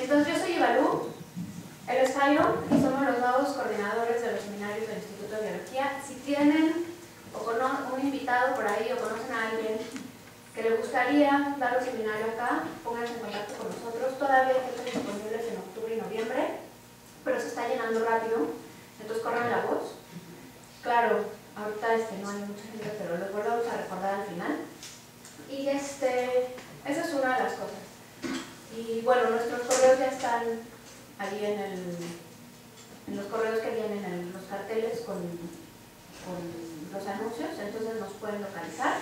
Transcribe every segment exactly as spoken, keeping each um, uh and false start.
Entonces yo soy Ibalú, él es Jairo y somos los nuevos coordinadores de los seminarios del Instituto de Biología. Si tienen o conocen un invitado por ahí o conocen a alguien que le gustaría dar un seminario acá, pónganse en contacto con nosotros. Todavía están disponibles en octubre y noviembre, pero se está llenando rápido, entonces corran la voz. Claro, ahorita este, no hay mucha gente, pero les volvemos a recordar al final. Y este, esa es una de las cosas. Y bueno, nuestros correos ya están ahí en, el, en los correos que vienen en los carteles con, con los anuncios, entonces nos pueden localizar.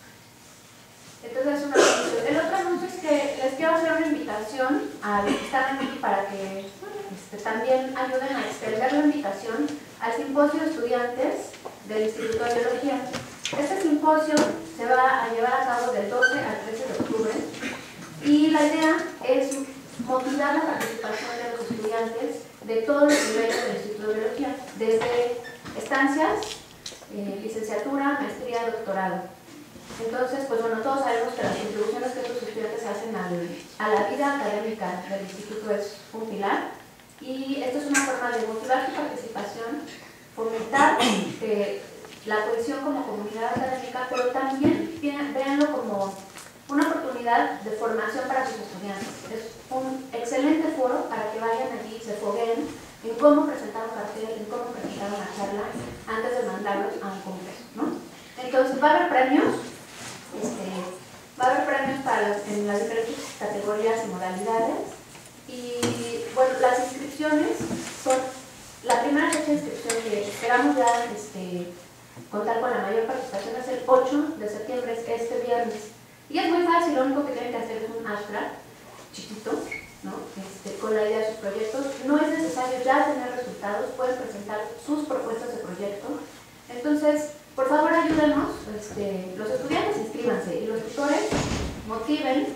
Entonces es un anuncio. El otro anuncio es que les quiero hacer una invitación a los que están aquí para que este, también ayuden a extender la invitación al simposio de estudiantes del Instituto de Biología. Este simposio se va a llevar a cabo del doce al trece de octubre y la idea es motivar la participación de los estudiantes de todos los niveles del Instituto de Biología, desde estancias, eh, licenciatura, maestría, doctorado. Entonces, pues bueno, todos sabemos que las contribuciones que estos estudiantes hacen al, a la vida académica del instituto es un pilar, y esto es una forma de motivar su participación, fomentar eh, la cohesión como comunidad académica, pero también véanlo como una oportunidad de formación para sus estudiantes. Es un excelente foro para que vayan allí y se fogueen en cómo presentar un cartel, en cómo presentar una charla antes de mandarlos a un congreso, ¿no? Entonces va a haber premios. Este, va a haber premios para las, en las diferentes categorías y modalidades, y bueno, las inscripciones son, la primera fecha de inscripción que esperamos ya este, contar con la mayor participación es el ocho de septiembre, es este viernes, y es muy fácil. Lo único que tienen que hacer es un abstract chiquito, ¿no? este, con la idea de sus proyectos. No es necesario ya tener resultados, pueden presentar sus propuestas de proyecto. Entonces, por favor, ayúdenos, este, los estudiantes inscríbanse y los tutores motiven,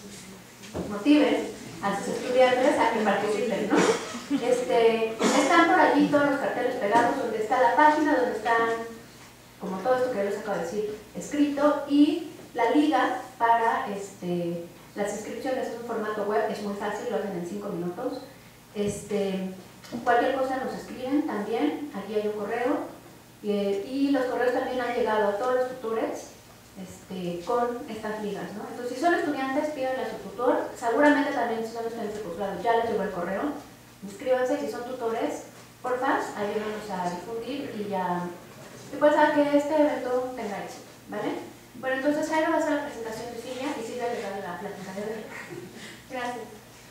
motiven a sus estudiantes a que participen, ¿no? Este, están por allí todos los carteles pegados donde está la página, donde están, como todo esto que yo les acabo de decir, escrito, y la liga para este, las inscripciones. Es un formato web, es muy fácil, lo hacen en cinco minutos. Este, cualquier cosa nos escriben también, aquí hay un correo. Eh, y los correos también han llegado a todos los tutores este, con estas ligas, ¿no? Entonces, si son estudiantes, pídanle a su tutor. Seguramente también, si son estudiantes de posgrado, ya les llegó el correo. Inscríbanse. Si son tutores, porfa, ayúdanos a difundir y ya, y pues a que este evento tenga éxito, ¿vale? Bueno, entonces Jairo va a hacer la presentación de Silvia y Silvia les da la plática de hoy. Gracias.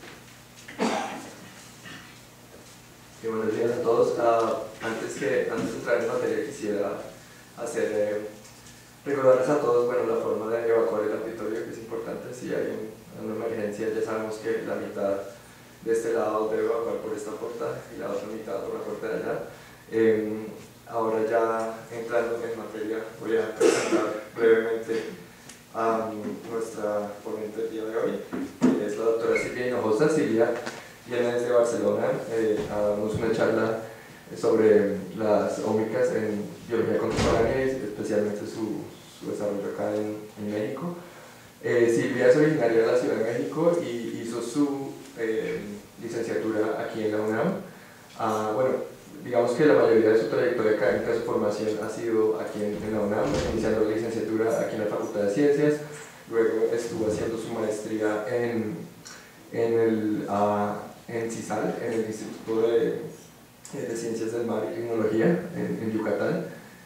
Y buenos días a todos. Uh, antes, que, antes de entrar en materia, quisiera hacer, eh, recordarles a todos bueno, la forma de evacuar el auditorio, que es importante. Si hay un, una emergencia, ya sabemos que la mitad de este lado debe evacuar por esta puerta y la otra mitad por la puerta de allá. Eh, ahora ya entrando en materia, voy a presentar brevemente a nuestra ponente del día de hoy, que es la doctora Silvia Hinojosa. Silvia viene desde Barcelona eh, a darnos una charla sobre las ómicas en biología contemporánea y especialmente su, su desarrollo acá en, en México. Eh, Silvia es originaria de la Ciudad de México y hizo su eh, licenciatura aquí en la UNAM. Ah, bueno, digamos que la mayoría de su trayectoria académica, su formación ha sido aquí en, en la UNAM, iniciando la licenciatura aquí en la Facultad de Ciencias, luego estuvo haciendo su maestría en, en el... Uh, en CISAL, en el Instituto de, de Ciencias del Mar y Tecnología en, en Yucatán,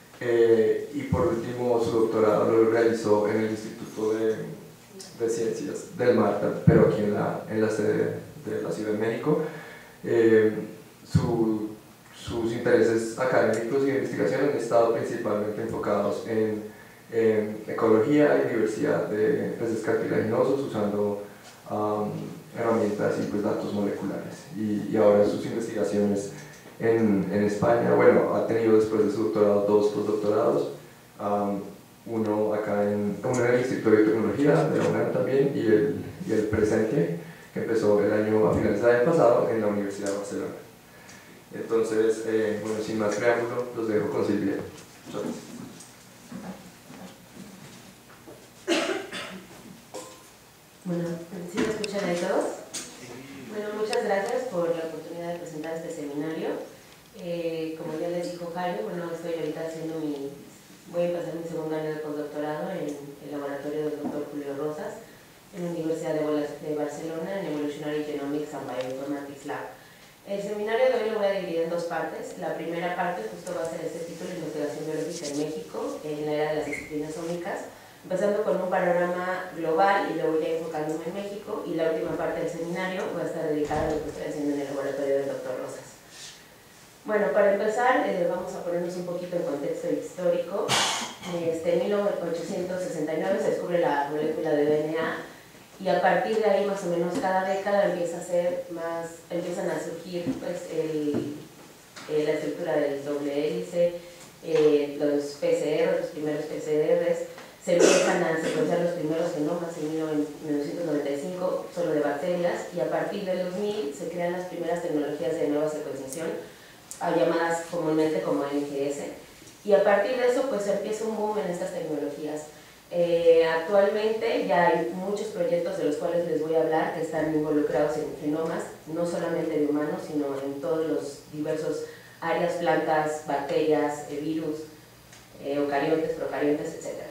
eh, y por último su doctorado lo realizó en el Instituto de, de Ciencias del Mar, pero aquí en la, en la sede de la Ciudad de México. Eh, su, sus intereses académicos y de investigación han estado principalmente enfocados en, en ecología y diversidad de peces cartilaginosos, usando um, herramientas y pues datos moleculares, y, y ahora sus investigaciones en, en España, bueno, ha tenido después de su doctorado dos postdoctorados, um, uno acá en, uno en el Instituto de Biotecnología de la UNAM también, y el, y el presente que empezó el año, a finales del año pasado, en la Universidad de Barcelona. Entonces, eh, bueno, sin más preámbulo, los dejo con Silvia. Muchas gracias. Bueno, ¿sí me escuchan ahí todos? Bueno, muchas Eh, como ya les dijo Jairo, bueno, estoy ahorita haciendo mi, voy a empezar mi segundo año de postdoctorado en el laboratorio del doctor Julio Rosas, en la Universidad de Barcelona, en Evolutionary Genomics and Bioinformatics Lab. El seminario de hoy lo voy a dividir en dos partes. La primera parte justo va a ser este título de investigación biológica en México, en la era de las disciplinas ómicas, empezando con un panorama global y luego ya enfocándome en México, y la última parte del seminario va a estar dedicada a lo que estoy haciendo en el laboratorio del doctor Rosas. Bueno, para empezar, eh, vamos a ponernos un poquito en contexto histórico. Este, en mil ochocientos sesenta y nueve se descubre la molécula de D N A, y a partir de ahí, más o menos cada década, empieza a ser más, empiezan a surgir pues, el, eh, la estructura del doble hélice, eh, los P C R, los primeros P C Rs, se empiezan a secuenciar los primeros genomas en mil novecientos noventa y cinco, solo de bacterias, y a partir del dos mil se crean las primeras tecnologías de nueva secuenciación, llamadas comúnmente como N G S, y a partir de eso pues empieza un boom en estas tecnologías. Eh, actualmente ya hay muchos proyectos de los cuales les voy a hablar que están involucrados en genomas, no solamente de humanos, sino en todos los diversos áreas, plantas, bacterias, eh, virus, eh, eucariontes, procariontes, etcétera.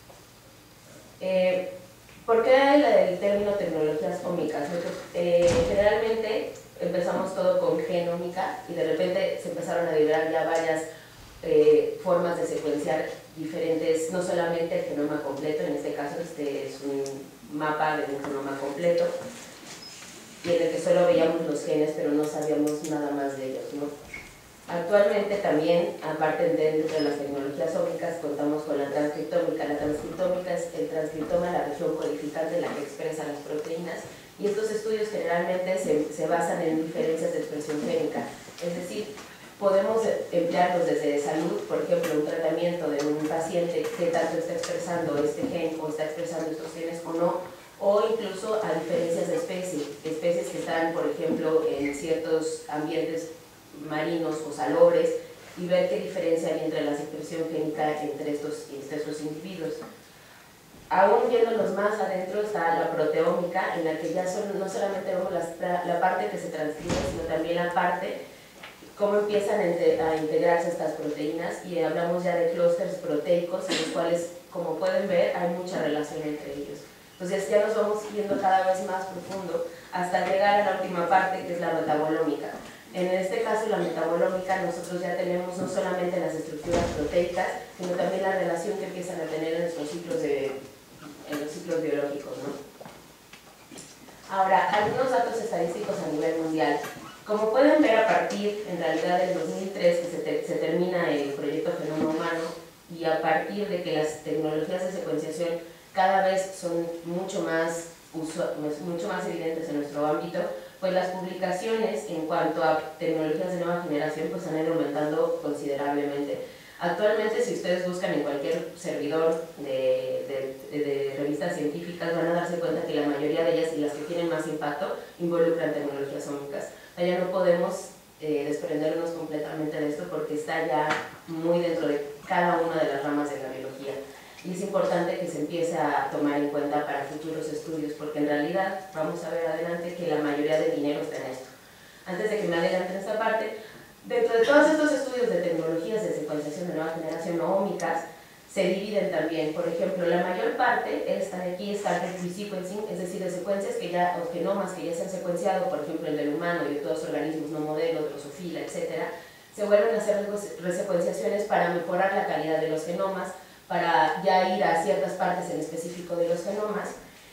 Eh, ¿Por qué el, el término tecnologías ómicas? Eh, generalmente empezamos todo con genómica y de repente se empezaron a liberar ya varias eh, formas de secuenciar diferentes, no solamente el genoma completo, en este caso este es un mapa de un genoma completo, y en el que solo veíamos los genes pero no sabíamos nada más de ellos, ¿no? Actualmente también, aparte de, de las tecnologías ómicas, contamos con la transcriptómica. La transcriptómica es el transcriptoma, la región codificante, la que expresa las proteínas, y estos estudios generalmente se, se basan en diferencias de expresión génica, es decir, podemos emplearlos desde salud, por ejemplo, un tratamiento de un paciente que tanto está expresando este gen o está expresando estos genes o no, o incluso a diferencias de especie, especies que están, por ejemplo, en ciertos ambientes marinos o salobres, y ver qué diferencia hay entre la expresión génica entre estos, entre estos individuos. Aún yéndonos más adentro está la proteómica, en la que ya son, no solamente vemos la, la parte que se transcribe, sino también la parte cómo empiezan a integrarse estas proteínas, y hablamos ya de clústeres proteicos, en los cuales, como pueden ver, hay mucha relación entre ellos. Entonces ya nos vamos yendo cada vez más profundo hasta llegar a la última parte, que es la metabolómica. En este caso, la metabolómica, nosotros ya tenemos no solamente las estructuras proteicas, sino también la relación que empiezan a tener en nuestros ciclos, de, en los ciclos biológicos, ¿no? Ahora, algunos datos estadísticos a nivel mundial. Como pueden ver, a partir, en realidad, del dos mil tres, que se, te, se termina el proyecto Genoma Humano, y a partir de que las tecnologías de secuenciación cada vez son mucho más, uso, mucho más evidentes en nuestro ámbito, pues las publicaciones en cuanto a tecnologías de nueva generación pues han ido aumentando considerablemente. Actualmente, si ustedes buscan en cualquier servidor de, de, de, de revistas científicas, van a darse cuenta que la mayoría de ellas, y las que tienen más impacto, involucran tecnologías ómicas. Ya no podemos eh, desprendernos completamente de esto, porque está ya muy dentro de cada una de las ramas de la biología. Y es importante que se empiece a tomar en cuenta para futuros estudios, porque en realidad vamos a ver adelante que la mayoría del dinero está en esto. Antes de que me adelanten esta parte, dentro de todos estos estudios de tecnologías de secuenciación de nueva generación o ómicas, se dividen también. Por ejemplo, la mayor parte está aquí, está el resequencing, es decir, de secuencias que ya, o genomas que ya se han secuenciado, por ejemplo, el del humano y de todos los organismos no modelo, drosofila, etcétera, se vuelven a hacer resecuenciaciones para mejorar la calidad de los genomas, para ya ir a ciertas partes en específico de los genomas.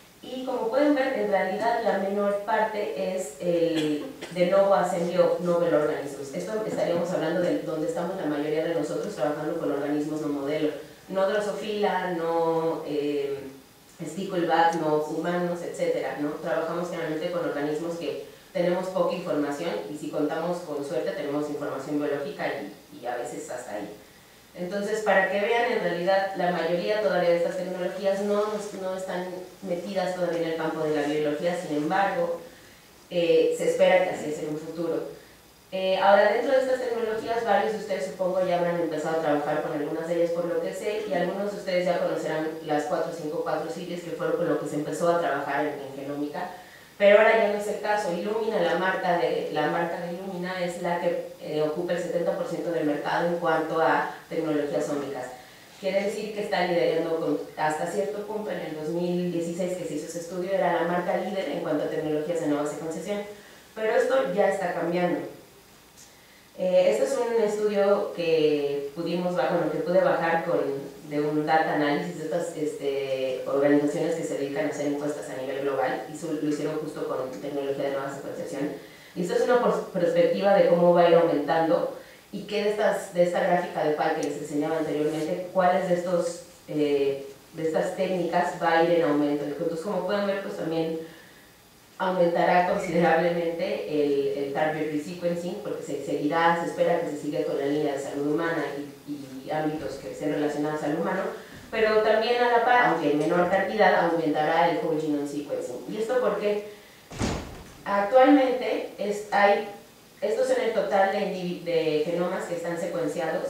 Y como pueden ver, en realidad la menor parte es el de novo assembly of novel organisms. Esto estaríamos hablando de donde estamos la mayoría de nosotros trabajando con organismos no modelo. No drosofila, no eh, stickleback, no humanos, etcétera, ¿no? Trabajamos generalmente con organismos que tenemos poca información, y si contamos con suerte tenemos información biológica y, y a veces hasta ahí. Entonces, para que vean, en realidad la mayoría todavía de estas tecnologías no, no están metidas todavía en el campo de la biología, sin embargo, eh, se espera que así sea en un futuro. Eh, ahora, dentro de estas tecnologías, varios de ustedes supongo ya habrán empezado a trabajar con algunas de ellas por lo que sé, y algunos de ustedes ya conocerán las cuatro cinco cuatro series, que fueron con lo que se empezó a trabajar en, en genómica. pero ahora ya no es el caso. Illumina, la marca de, la marca de Illumina es la que eh, ocupa el setenta por ciento del mercado en cuanto a tecnologías ómicas. Quiere decir que está liderando con, hasta cierto punto. En el dos mil dieciséis que se hizo ese estudio, era la marca líder en cuanto a tecnologías de nueva secuenciación, pero esto ya está cambiando. Eh, este es un estudio que pudimos, bueno, que pude bajar con, de un data analysis de estas este, organizaciones que se dedican a hacer encuestas a nivel global, y su, lo hicieron justo con tecnología de nueva secuenciación. Y esto es una perspectiva de cómo va a ir aumentando, y que de, estas, de esta gráfica de pie que les enseñaba anteriormente, cuáles de, estos, eh, de estas técnicas va a ir en aumento. Entonces, como pueden ver, pues también aumentará considerablemente el, el target resequencing, porque se seguirá, se espera que se siga con la línea de salud humana y, y ámbitos que estén relacionados al humano, pero también a la par, aunque en menor cantidad, aumentará el whole genome sequencing. ¿Y esto porque actualmente es, hay, estos son el total de, de genomas que están secuenciados,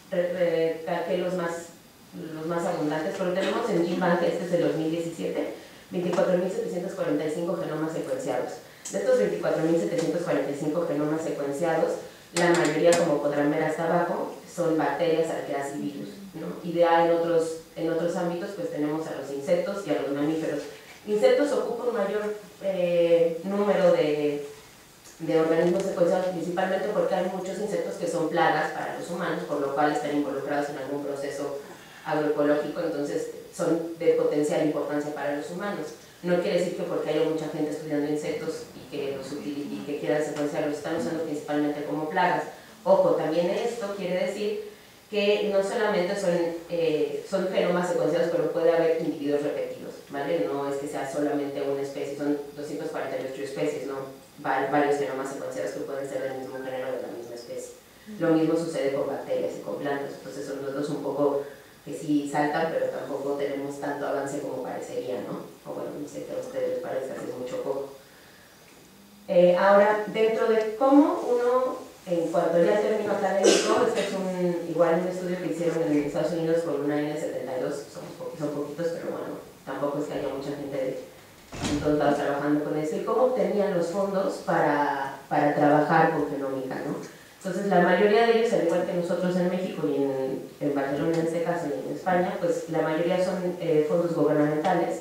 que los más, los más abundantes, pero tenemos en GenBank, este es del dos mil diecisiete, veinticuatro mil setecientos cuarenta y cinco genomas secuenciados. De estos veinticuatro mil setecientos cuarenta y cinco genomas secuenciados, la mayoría, como podrán ver hasta abajo, son bacterias, arqueas y virus, ¿no? Y de ahí en otros, en otros ámbitos pues tenemos a los insectos y a los mamíferos. Insectos ocupan un mayor eh, número de, de organismos secuenciados, principalmente porque hay muchos insectos que son plagas para los humanos, por lo cual están involucrados en algún proceso agroecológico, entonces son de potencial importancia para los humanos. No quiere decir que porque haya mucha gente estudiando insectos y que, los y que quieran secuenciar, los están usando principalmente como plagas. Ojo, también esto quiere decir que no solamente son, eh, son genomas secuenciados, pero puede haber individuos repetidos, ¿vale? No es que sea solamente una especie, son doscientas cuarenta y ocho especies, ¿no? Varios genomas secuenciados que pueden ser del mismo género o de la misma especie. Lo mismo sucede con bacterias y con plantas, entonces son los dos un poco que sí saltan, pero tampoco tenemos tanto avance como parecería, ¿no? O bueno, no sé qué a ustedes les parece, hace mucho poco. Eh, ahora, dentro de cómo uno, en cuanto ya al término académico, este es un, igual un estudio que hicieron en Estados Unidos con una N setenta y dos, son, son poquitos, pero bueno, tampoco es que haya mucha gente en todos lados trabajando con eso, y cómo obtenían los fondos para, para trabajar con genómica, ¿no? Entonces, la mayoría de ellos, al igual que nosotros en México y en, en Barcelona en este caso y en España, pues la mayoría son eh, fondos gubernamentales,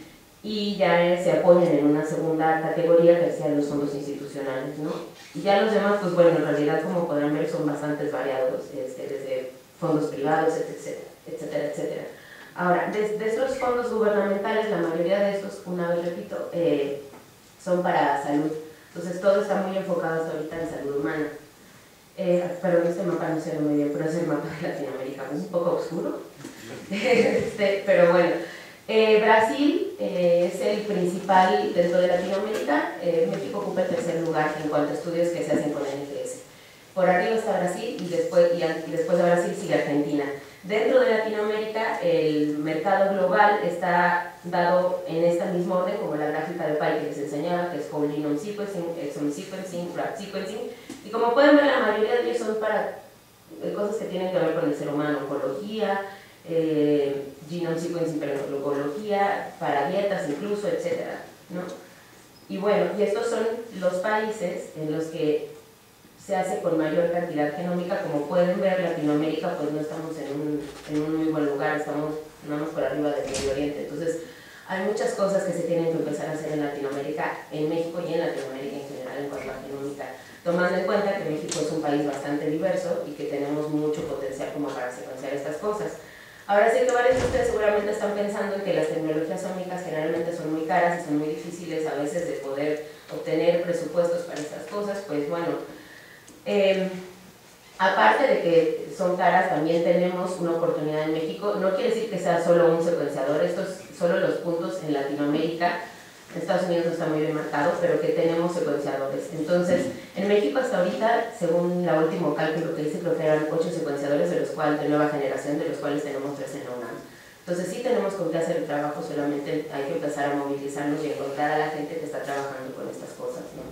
y ya se apoyan en una segunda categoría que sean los fondos institucionales, ¿no? Y ya los demás, pues bueno, en realidad, como podrán ver, son bastante variados, este, desde fondos privados, etcétera, etcétera, etcétera. Ahora, de, de estos fondos gubernamentales, la mayoría de estos, una vez repito, eh, son para salud. Entonces, todo está muy enfocado hasta ahorita en salud humana. Eh, perdón, este mapa no se ve muy bien, pero es el mapa de Latinoamérica, es un poco oscuro. este, pero bueno, eh, Brasil eh, es el principal dentro de Latinoamérica. eh, México ocupa el tercer lugar en cuanto a estudios que se hacen con N G S. Por arriba está Brasil y después, y, y después de Brasil sigue Argentina. Dentro de Latinoamérica, el mercado global está dado en este mismo orden, como la gráfica de pie que les enseñaba, que es whole genome sequencing, exome sequencing, wrap sequencing, y como pueden ver, la mayoría de ellos son para cosas que tienen que ver con el ser humano, oncología, eh, genome sequencing para oncología, para dietas incluso, etcétera, ¿no? Y bueno, y estos son los países en los que se hace con mayor cantidad genómica. Como pueden ver, Latinoamérica pues no estamos en un, en un muy buen lugar, estamos nada más por arriba del Medio Oriente. Entonces hay muchas cosas que se tienen que empezar a hacer en Latinoamérica, en México y en Latinoamérica en general en cuanto a genómica, tomando en cuenta que México es un país bastante diverso y que tenemos mucho potencial como para secuenciar estas cosas. Ahora sí que varios de ustedes seguramente están pensando en que las tecnologías ómicas generalmente son muy caras y son muy difíciles a veces de poder obtener presupuestos para estas cosas. Pues bueno, Eh, aparte de que son caras, también tenemos una oportunidad en México. No quiere decir que sea solo un secuenciador, estos solo los puntos en Latinoamérica. En Estados Unidos no está muy bien marcado, pero que tenemos secuenciadores. Entonces, en México hasta ahorita, según el último cálculo que hice, creo que eran ocho secuenciadores de los cuales, de nueva generación, de los cuales tenemos tres en la UNAM. Entonces sí tenemos con qué hacer el trabajo, solamente hay que empezar a movilizarnos y encontrar a la gente que está trabajando con estas cosas, ¿no?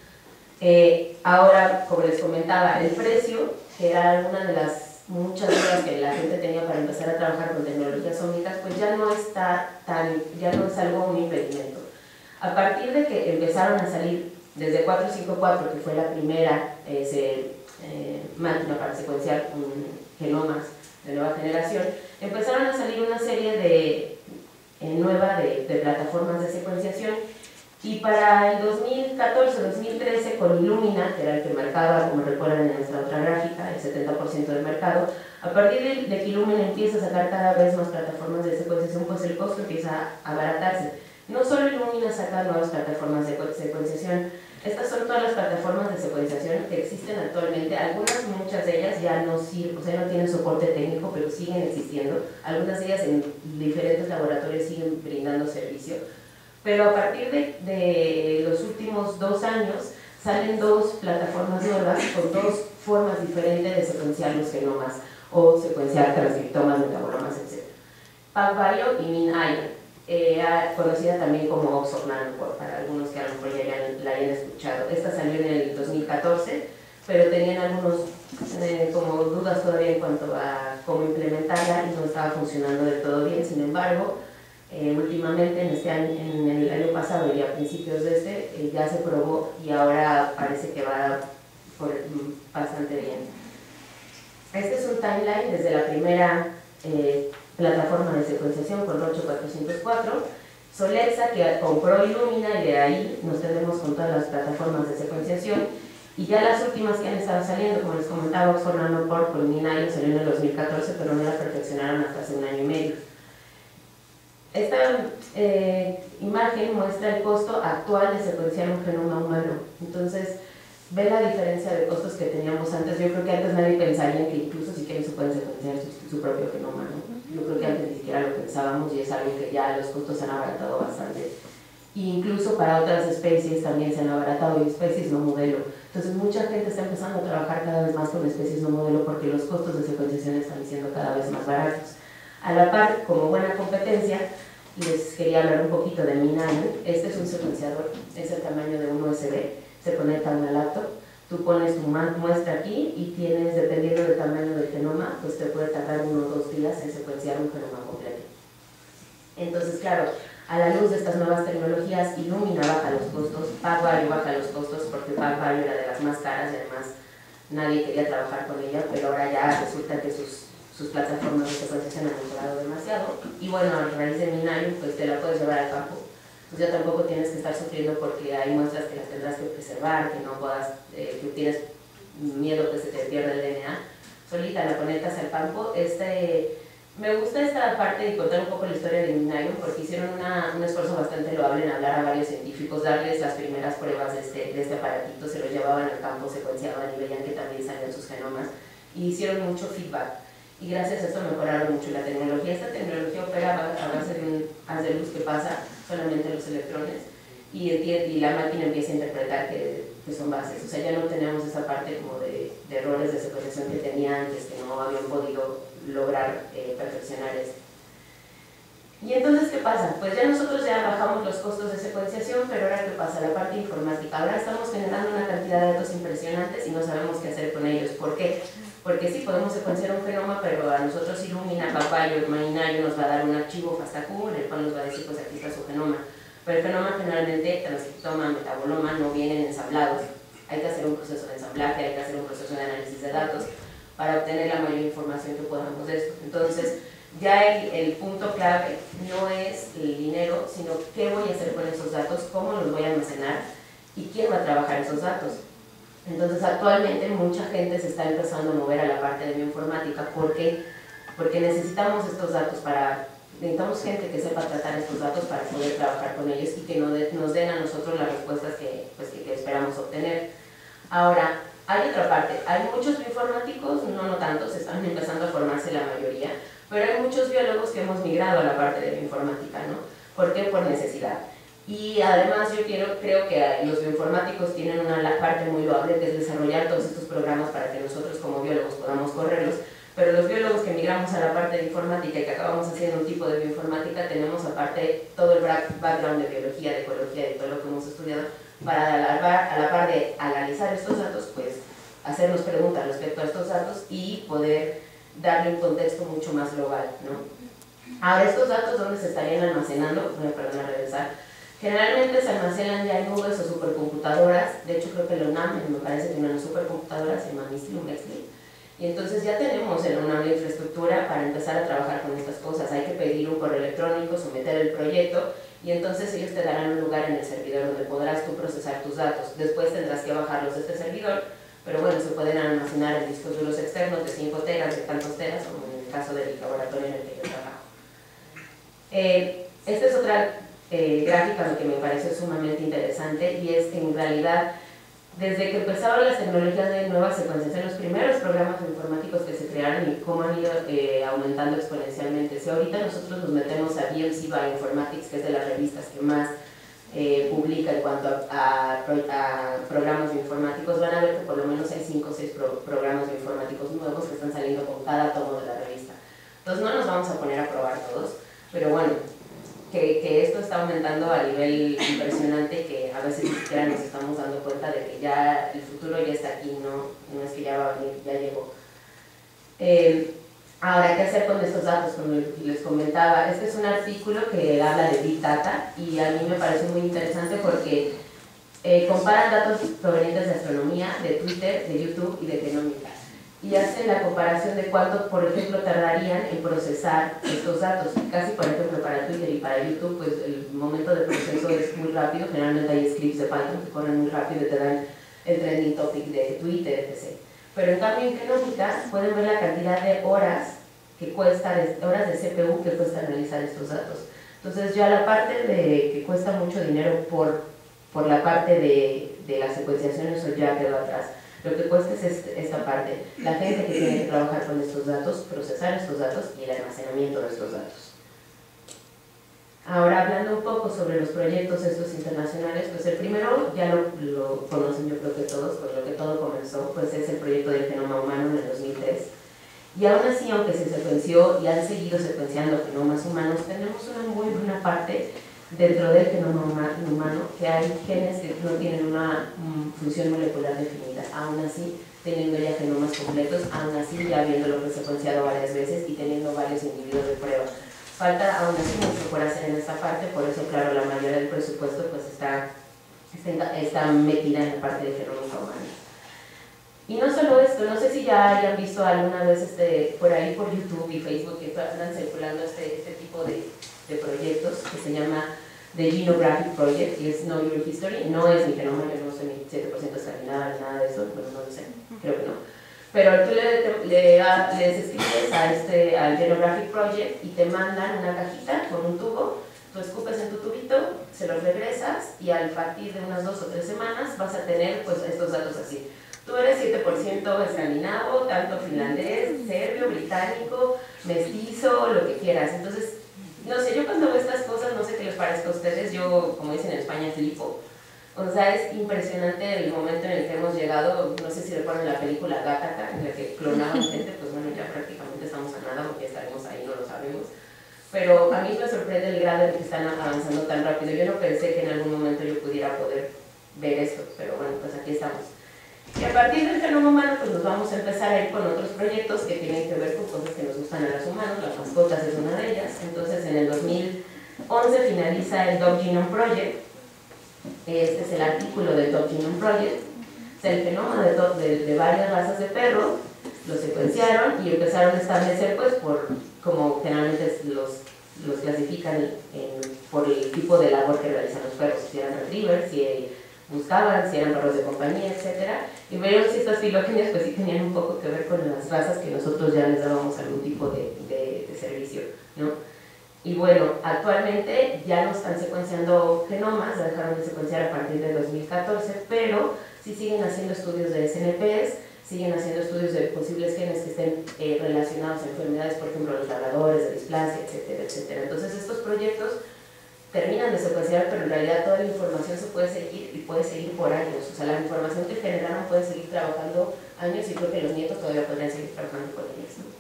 Eh, ahora, como les comentaba, el precio, que era una de las muchas dudas que la gente tenía para empezar a trabajar con tecnologías ómicas, pues ya no está tan, ya no es algo un impedimento. A partir de que empezaron a salir desde cuatrocientos cincuenta y cuatro, que fue la primera eh, se, eh, máquina para secuenciar um, genomas de nueva generación, empezaron a salir una serie de, eh, nueva de, de plataformas de secuenciación, y para el dos mil catorce dos mil trece con Illumina, que era el que marcaba, como recuerdan en nuestra otra gráfica, el setenta por ciento del mercado, a partir de, de que Illumina empieza a sacar cada vez más plataformas de secuenciación, pues el costo empieza a abaratarse. No solo Illumina saca nuevas plataformas de secuenciación, estas son todas las plataformas de secuenciación que existen actualmente. Algunas, muchas de ellas ya no sirven, o sea, no tienen soporte técnico, pero siguen existiendo. Algunas de ellas en diferentes laboratorios siguen brindando servicio. Pero a partir de, de los últimos dos años salen dos plataformas nuevas con dos formas diferentes de secuenciar los genomas o secuenciar transcriptomas, metabolomas, etcétera. PacBio y MinION. Eh, conocida también como Oxford Nanopore, para algunos que a lo mejor ya hayan, la hayan escuchado. Esta salió en el dos mil catorce, pero tenían algunos eh, como dudas todavía en cuanto a cómo implementarla y no estaba funcionando del todo bien. Sin embargo, eh, últimamente en, este año, en el año pasado y a principios de este eh, ya se probó y ahora parece que va por, bastante bien. Este es un timeline desde la primera eh, plataforma de secuenciación con Roche cuatrocientos cuatro, Solexa, que compró Illumina, y de ahí nos tenemos con todas las plataformas de secuenciación, y ya las últimas que han estado saliendo, como les comentaba, Oxford Nanopore con MinION salió en el dos mil catorce, pero no la perfeccionaron hasta hace un año y medio. Esta eh, imagen muestra el costo actual de secuenciar un genoma humano. Entonces, ve la diferencia de costos que teníamos antes. Yo creo que antes nadie pensaría que incluso si quieren se pueden secuenciar su, su propio genoma, ¿no? Yo creo que antes ni siquiera lo pensábamos y es algo que ya los costos han abaratado bastante. E incluso para otras especies también se han abaratado, y especies no modelo. Entonces mucha gente está empezando a trabajar cada vez más con especies no modelo porque los costos de secuenciación están siendo cada vez más baratos. A la par, como buena competencia, les quería hablar un poquito de MinION. Este es un secuenciador, es el tamaño de un U S B, se conecta a una laptop. Tú pones tu muestra aquí y tienes, dependiendo del tamaño del genoma, pues te puede tardar uno o dos días en secuenciar un genoma completo. Entonces, claro, a la luz de estas nuevas tecnologías, Illumina baja los costos, PacBio baja los costos porque PacBio era de las más caras y además nadie quería trabajar con ella, pero ahora ya resulta que sus, sus plataformas de secuenciación han mejorado demasiado. Y bueno, a raíz de MinION, pues te la puedes llevar al campo. Pues ya tampoco tienes que estar sufriendo porque hay muestras que las tendrás que preservar, que no puedas, eh, que tienes miedo que se te pierda el D N A. Solita la conectas al campo. Este, me gusta esta parte de contar un poco la historia de MinION porque hicieron una, un esfuerzo bastante loable en hablar a varios científicos, darles las primeras pruebas de este, de este aparatito, se los llevaban al campo, secuenciaban y veían que también salían sus genomas y hicieron mucho feedback. Y gracias a esto mejoraron mucho la tecnología. Esta tecnología opera a base de un haz de luz que pasa solamente los electrones y, y la máquina empieza a interpretar que, que son bases. O sea, ya no tenemos esa parte como de, de errores de secuenciación que tenía antes, que no habían podido lograr eh, perfeccionar esto. Y entonces, ¿qué pasa? Pues ya nosotros ya bajamos los costos de secuenciación, pero ahora ¿qué pasa? La parte informática. Ahora estamos generando una cantidad de datos impresionantes y no sabemos qué hacer con ellos. ¿Por qué? Porque sí, podemos secuenciar un genoma, pero a nosotros Illumina, PacBio, MinION nos va a dar un archivo FASTA-Q en el cual nos va a decir, pues aquí está su genoma. Pero el genoma generalmente, transcriptoma, metaboloma, no vienen ensamblados. Hay que hacer un proceso de ensamblaje, hay que hacer un proceso de análisis de datos para obtener la mayor información que podamos de esto. Entonces, ya el, el punto clave no es el dinero, sino qué voy a hacer con esos datos, cómo los voy a almacenar y quién va a trabajar esos datos. Entonces, actualmente mucha gente se está empezando a mover a la parte de bioinformática. ¿Por qué? Porque necesitamos estos datos para, necesitamos gente que sepa tratar estos datos para poder trabajar con ellos y que nos, de, nos den a nosotros las respuestas que, pues, que, que esperamos obtener. Ahora, hay otra parte, hay muchos bioinformáticos, no, no tantos, están empezando a formarse la mayoría, pero hay muchos biólogos que hemos migrado a la parte de bioinformática, ¿no? ¿Por qué? Por necesidad. Y además yo quiero, creo que los bioinformáticos tienen una parte muy loable, que es desarrollar todos estos programas para que nosotros como biólogos podamos correrlos, pero los biólogos que migramos a la parte de informática y que acabamos haciendo un tipo de bioinformática, tenemos aparte todo el background de biología, de ecología, de todo lo que hemos estudiado, para a la, par, a la par de analizar estos datos, pues hacernos preguntas respecto a estos datos y poder darle un contexto mucho más global, ¿no? Ahora, estos datos, ¿dónde se estarían almacenando? Voy a perdón a regresar. Generalmente se almacenan ya en nubes o supercomputadoras. De hecho, creo que la UNAM, me parece que tiene una supercomputadora, se llama Mistral o Mexley. Y entonces ya tenemos en la UNAM la infraestructura para empezar a trabajar con estas cosas. Hay que pedir un correo electrónico, someter el proyecto, y entonces ellos te darán un lugar en el servidor donde podrás tú procesar tus datos. Después tendrás que bajarlos de este servidor, pero bueno, se pueden almacenar en discos duros externos de cinco teras, de tantos teras, como en el caso del laboratorio en el que yo trabajo. Eh, esta es otra eh, gráfica que me pareció sumamente interesante, y es que en realidad, desde que empezaron las tecnologías de nueva secuenciación, los primeros programas informáticos que se crearon y cómo han ido eh, aumentando exponencialmente. Si ahorita nosotros nos metemos a B M C Bioinformatics, que es de las revistas que más eh, publica en cuanto a, a, a programas bioinformáticos, van a ver que por lo menos hay cinco o seis pro, programas bioinformáticos nuevos que están saliendo con cada tomo de la revista. Entonces no nos vamos a poner a probar todos, pero bueno, Que, que esto está aumentando a nivel impresionante, que a veces ni siquiera nos estamos dando cuenta de que ya el futuro ya está aquí, no, no es que ya va a venir, ya llegó. Eh, ahora, ¿qué hacer con estos datos? Como les comentaba, este es un artículo que habla de Big Data, y a mí me parece muy interesante porque eh, comparan datos provenientes de astronomía, de Twitter, de YouTube y de genómica, y hacen la comparación de cuánto, por ejemplo, tardarían en procesar estos datos. Casi, por ejemplo, para Twitter y para YouTube, pues el momento de proceso es muy rápido. Generalmente hay scripts de Python que corren muy rápido y te dan el trending topic de Twitter, etcétera. Pero en cambio, en genómica pueden ver la cantidad de horas que cuesta, horas de C P U que cuesta analizar estos datos. Entonces, ya la parte de que cuesta mucho dinero por, por la parte de, de la secuenciación, eso ya quedó atrás. Lo que cuesta es esta parte, la gente que tiene que trabajar con estos datos, procesar estos datos y el almacenamiento de estos datos. Ahora, hablando un poco sobre los proyectos estos internacionales, pues el primero ya lo, lo conocen yo creo que todos, por lo que todo comenzó, pues es el proyecto del genoma humano en el dos mil tres. Y aún así, aunque se secuenció y han seguido secuenciando genomas humanos, tenemos una muy buena parte dentro del genoma humano que hay genes que no tienen una um, función molecular definida, aún así teniendo ya genomas completos, aún así ya habiéndolo secuenciado varias veces y teniendo varios individuos de prueba. Falta aún así mucho por hacer en esta parte, por eso claro, la mayoría del presupuesto pues está, está, está metida en la parte de genómica humana. Y no solo esto, no sé si ya hayan visto alguna vez este, por ahí por YouTube y Facebook que están circulando este, este tipo de, de proyectos que se llama The Genographic Project, y es Know Your History. No es mi genoma, yo no soy ni siete por ciento escandinava ni nada de eso, bueno, no lo sé, creo que no. Pero tú le, le, les escribes a este, al Genographic Project y te mandan una cajita con un tubo, tú escupes en tu tubito, se los regresas y al partir de unas dos o tres semanas vas a tener pues estos datos así. Tú eres siete por ciento escandinavo, tanto finlandés, serbio, británico, mestizo, lo que quieras. Entonces, no sé, yo cuando veo estas cosas, no sé qué les parezca a ustedes, yo, como dicen en España, flipo. O sea, es impresionante el momento en el que hemos llegado. No sé si recuerdan la película Gattaca, en la que clonaban gente, pues bueno, ya prácticamente estamos a nada, porque estaremos ahí, no lo sabemos. Pero a mí me sorprende el grado en el que están avanzando tan rápido. Yo no pensé que en algún momento yo pudiera poder ver esto, pero bueno, pues aquí estamos. Y a partir del genoma humano, pues nos vamos a empezar a ir con otros proyectos que tienen que ver con cosas que nos gustan a los humanos. Las mascotas es una de ellas. Entonces, en el dos mil once finaliza el Dog Genome Project. Este es el artículo del Dog Genome Project. Es el genoma de, de, de varias razas de perro. Lo secuenciaron y empezaron a establecer, pues, por como generalmente los, los clasifican en, por el tipo de labor que realizan los perros. Si eran retrievers, si buscaban, si eran perros de compañía, etcétera. Y vieron si estas filogenias pues sí tenían un poco que ver con las razas que nosotros ya les dábamos algún tipo de, de, de servicio, ¿no? Y bueno, actualmente ya no están secuenciando genomas, ya dejaron de secuenciar a partir del dos mil catorce, pero sí siguen haciendo estudios de S N Ps, siguen haciendo estudios de posibles genes que estén eh, relacionados a enfermedades, por ejemplo, los labradores, de displasia, etcétera, etcétera. Entonces estos proyectos terminan de secuenciar, pero en realidad toda la información se puede seguir y puede seguir por años. O sea, la información que generaron puede seguir trabajando años y creo que los nietos todavía podrían seguir trabajando con ellos, ¿no?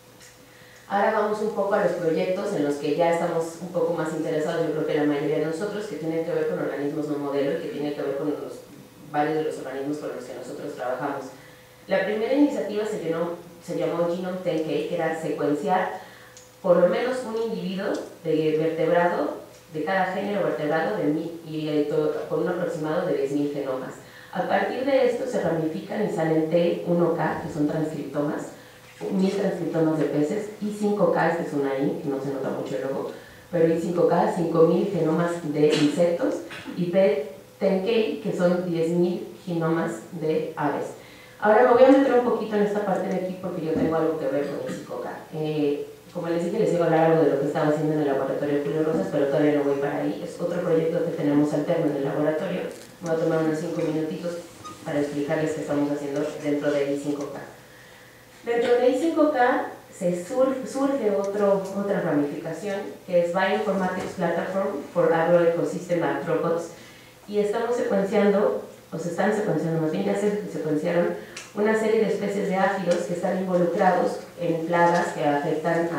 Ahora vamos un poco a los proyectos en los que ya estamos un poco más interesados, yo creo que la mayoría de nosotros, que tienen que ver con organismos no modelo y que tienen que ver con los, varios de los organismos con los que nosotros trabajamos. La primera iniciativa se, llenó, se llamó Genome diez K, que era secuenciar por lo menos un individuo de vertebrado de cada género vertebrado de mil, y eh, todo, con un aproximado de diez mil genomas. A partir de esto se ramifican y salen T uno K, que son transcriptomas, mil transcriptomas de peces, I cinco K, que es una I, que no se nota mucho el logo, pero I cinco K, cinco mil genomas de insectos, y P diez K, que son diez mil genomas de aves. Ahora me voy a meter un poquito en esta parte de aquí porque yo tengo algo que ver con el cinco K. Eh, como les dije, les iba a hablar algo de lo que estaba haciendo en el laboratorio de Julio Rosas, pero todavía no voy para ahí. Es otro proyecto que tenemos alterno en el laboratorio. Me voy a tomar unos cinco minutitos para explicarles qué estamos haciendo dentro de I cinco K. Dentro de I cinco K se sur, surge otro, otra ramificación que es Bioinformatics Platform for Agroecosystem Arthropods, y estamos secuenciando, o se están secuenciando, más bien ya se secuenciaron una serie de especies de áfidos que están involucrados en plagas que afectan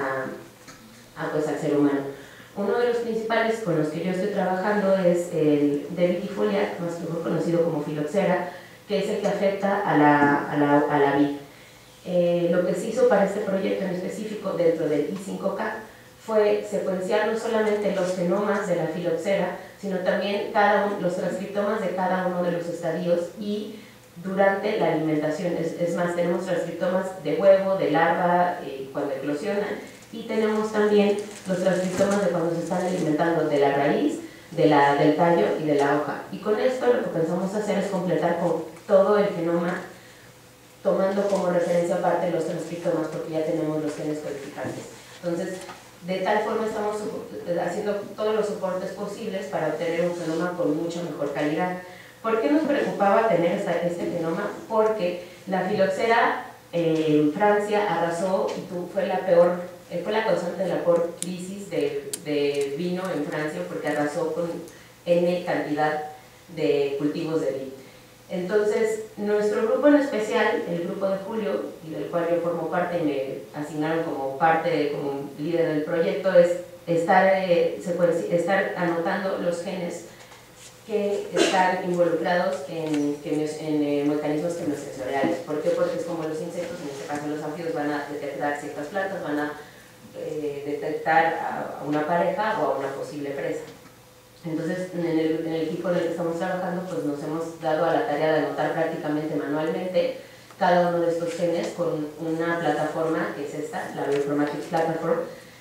a, a, pues, al ser humano. Uno de los principales con los que yo estoy trabajando es el Debitifolia, más mejor conocido como Filoxera, que es el que afecta a la, a la, a la vid. Eh, lo que se hizo para este proyecto en específico dentro del I cinco K fue secuenciar no solamente los genomas de la filoxera, sino también cada uno, los transcriptomas de cada uno de los estadios y durante la alimentación. Es, es más, tenemos transcriptomas de huevo, de larva, eh, cuando eclosionan, y tenemos también los transcriptomas de cuando se están alimentando de la raíz, de la, del tallo y de la hoja. Y con esto lo que pensamos hacer es completar con todo el genoma, tomando como referencia aparte los transcriptomas, porque ya tenemos los genes codificantes. Entonces, de tal forma estamos haciendo todos los soportes posibles para obtener un genoma con mucha mejor calidad. ¿Por qué nos preocupaba tener esta, este genoma? Porque la filoxera eh, en Francia arrasó y tu, fue la peor, eh, fue la causante de la peor crisis de, de vino en Francia, porque arrasó con N cantidad de cultivos de vid. Entonces, nuestro grupo en especial, el grupo de Julio, y del cual yo formo parte y me asignaron como parte, como líder del proyecto, es estar, eh, estar anotando los genes que están involucrados en, en, en eh, mecanismos quimiosensoriales. ¿Por qué? Porque es como los insectos, en este caso los anfibios, van a detectar ciertas plantas, van a eh, detectar a, a una pareja o a una posible presa. Entonces, en el, en el equipo en el que estamos trabajando, pues nos hemos dado a la tarea de anotar prácticamente manualmente cada uno de estos genes con una plataforma que es esta, la Bioinformatics Platform,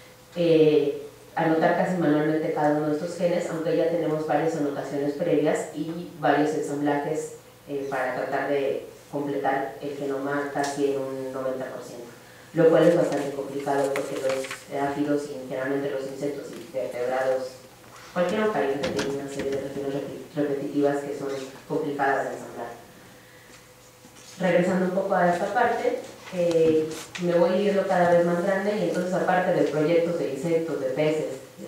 eh, anotar casi manualmente cada uno de estos genes, aunque ya tenemos varias anotaciones previas y varios ensamblajes eh, para tratar de completar el genoma casi en un noventa por ciento, lo cual es bastante complicado porque los áfidos y generalmente los insectos y vertebrados, cualquier eucariota tiene una serie de regiones repetitivas que son complicadas de ensamblar. Regresando un poco a esta parte, eh, me voy viendo cada vez más grande y entonces aparte de proyectos de insectos, de peces,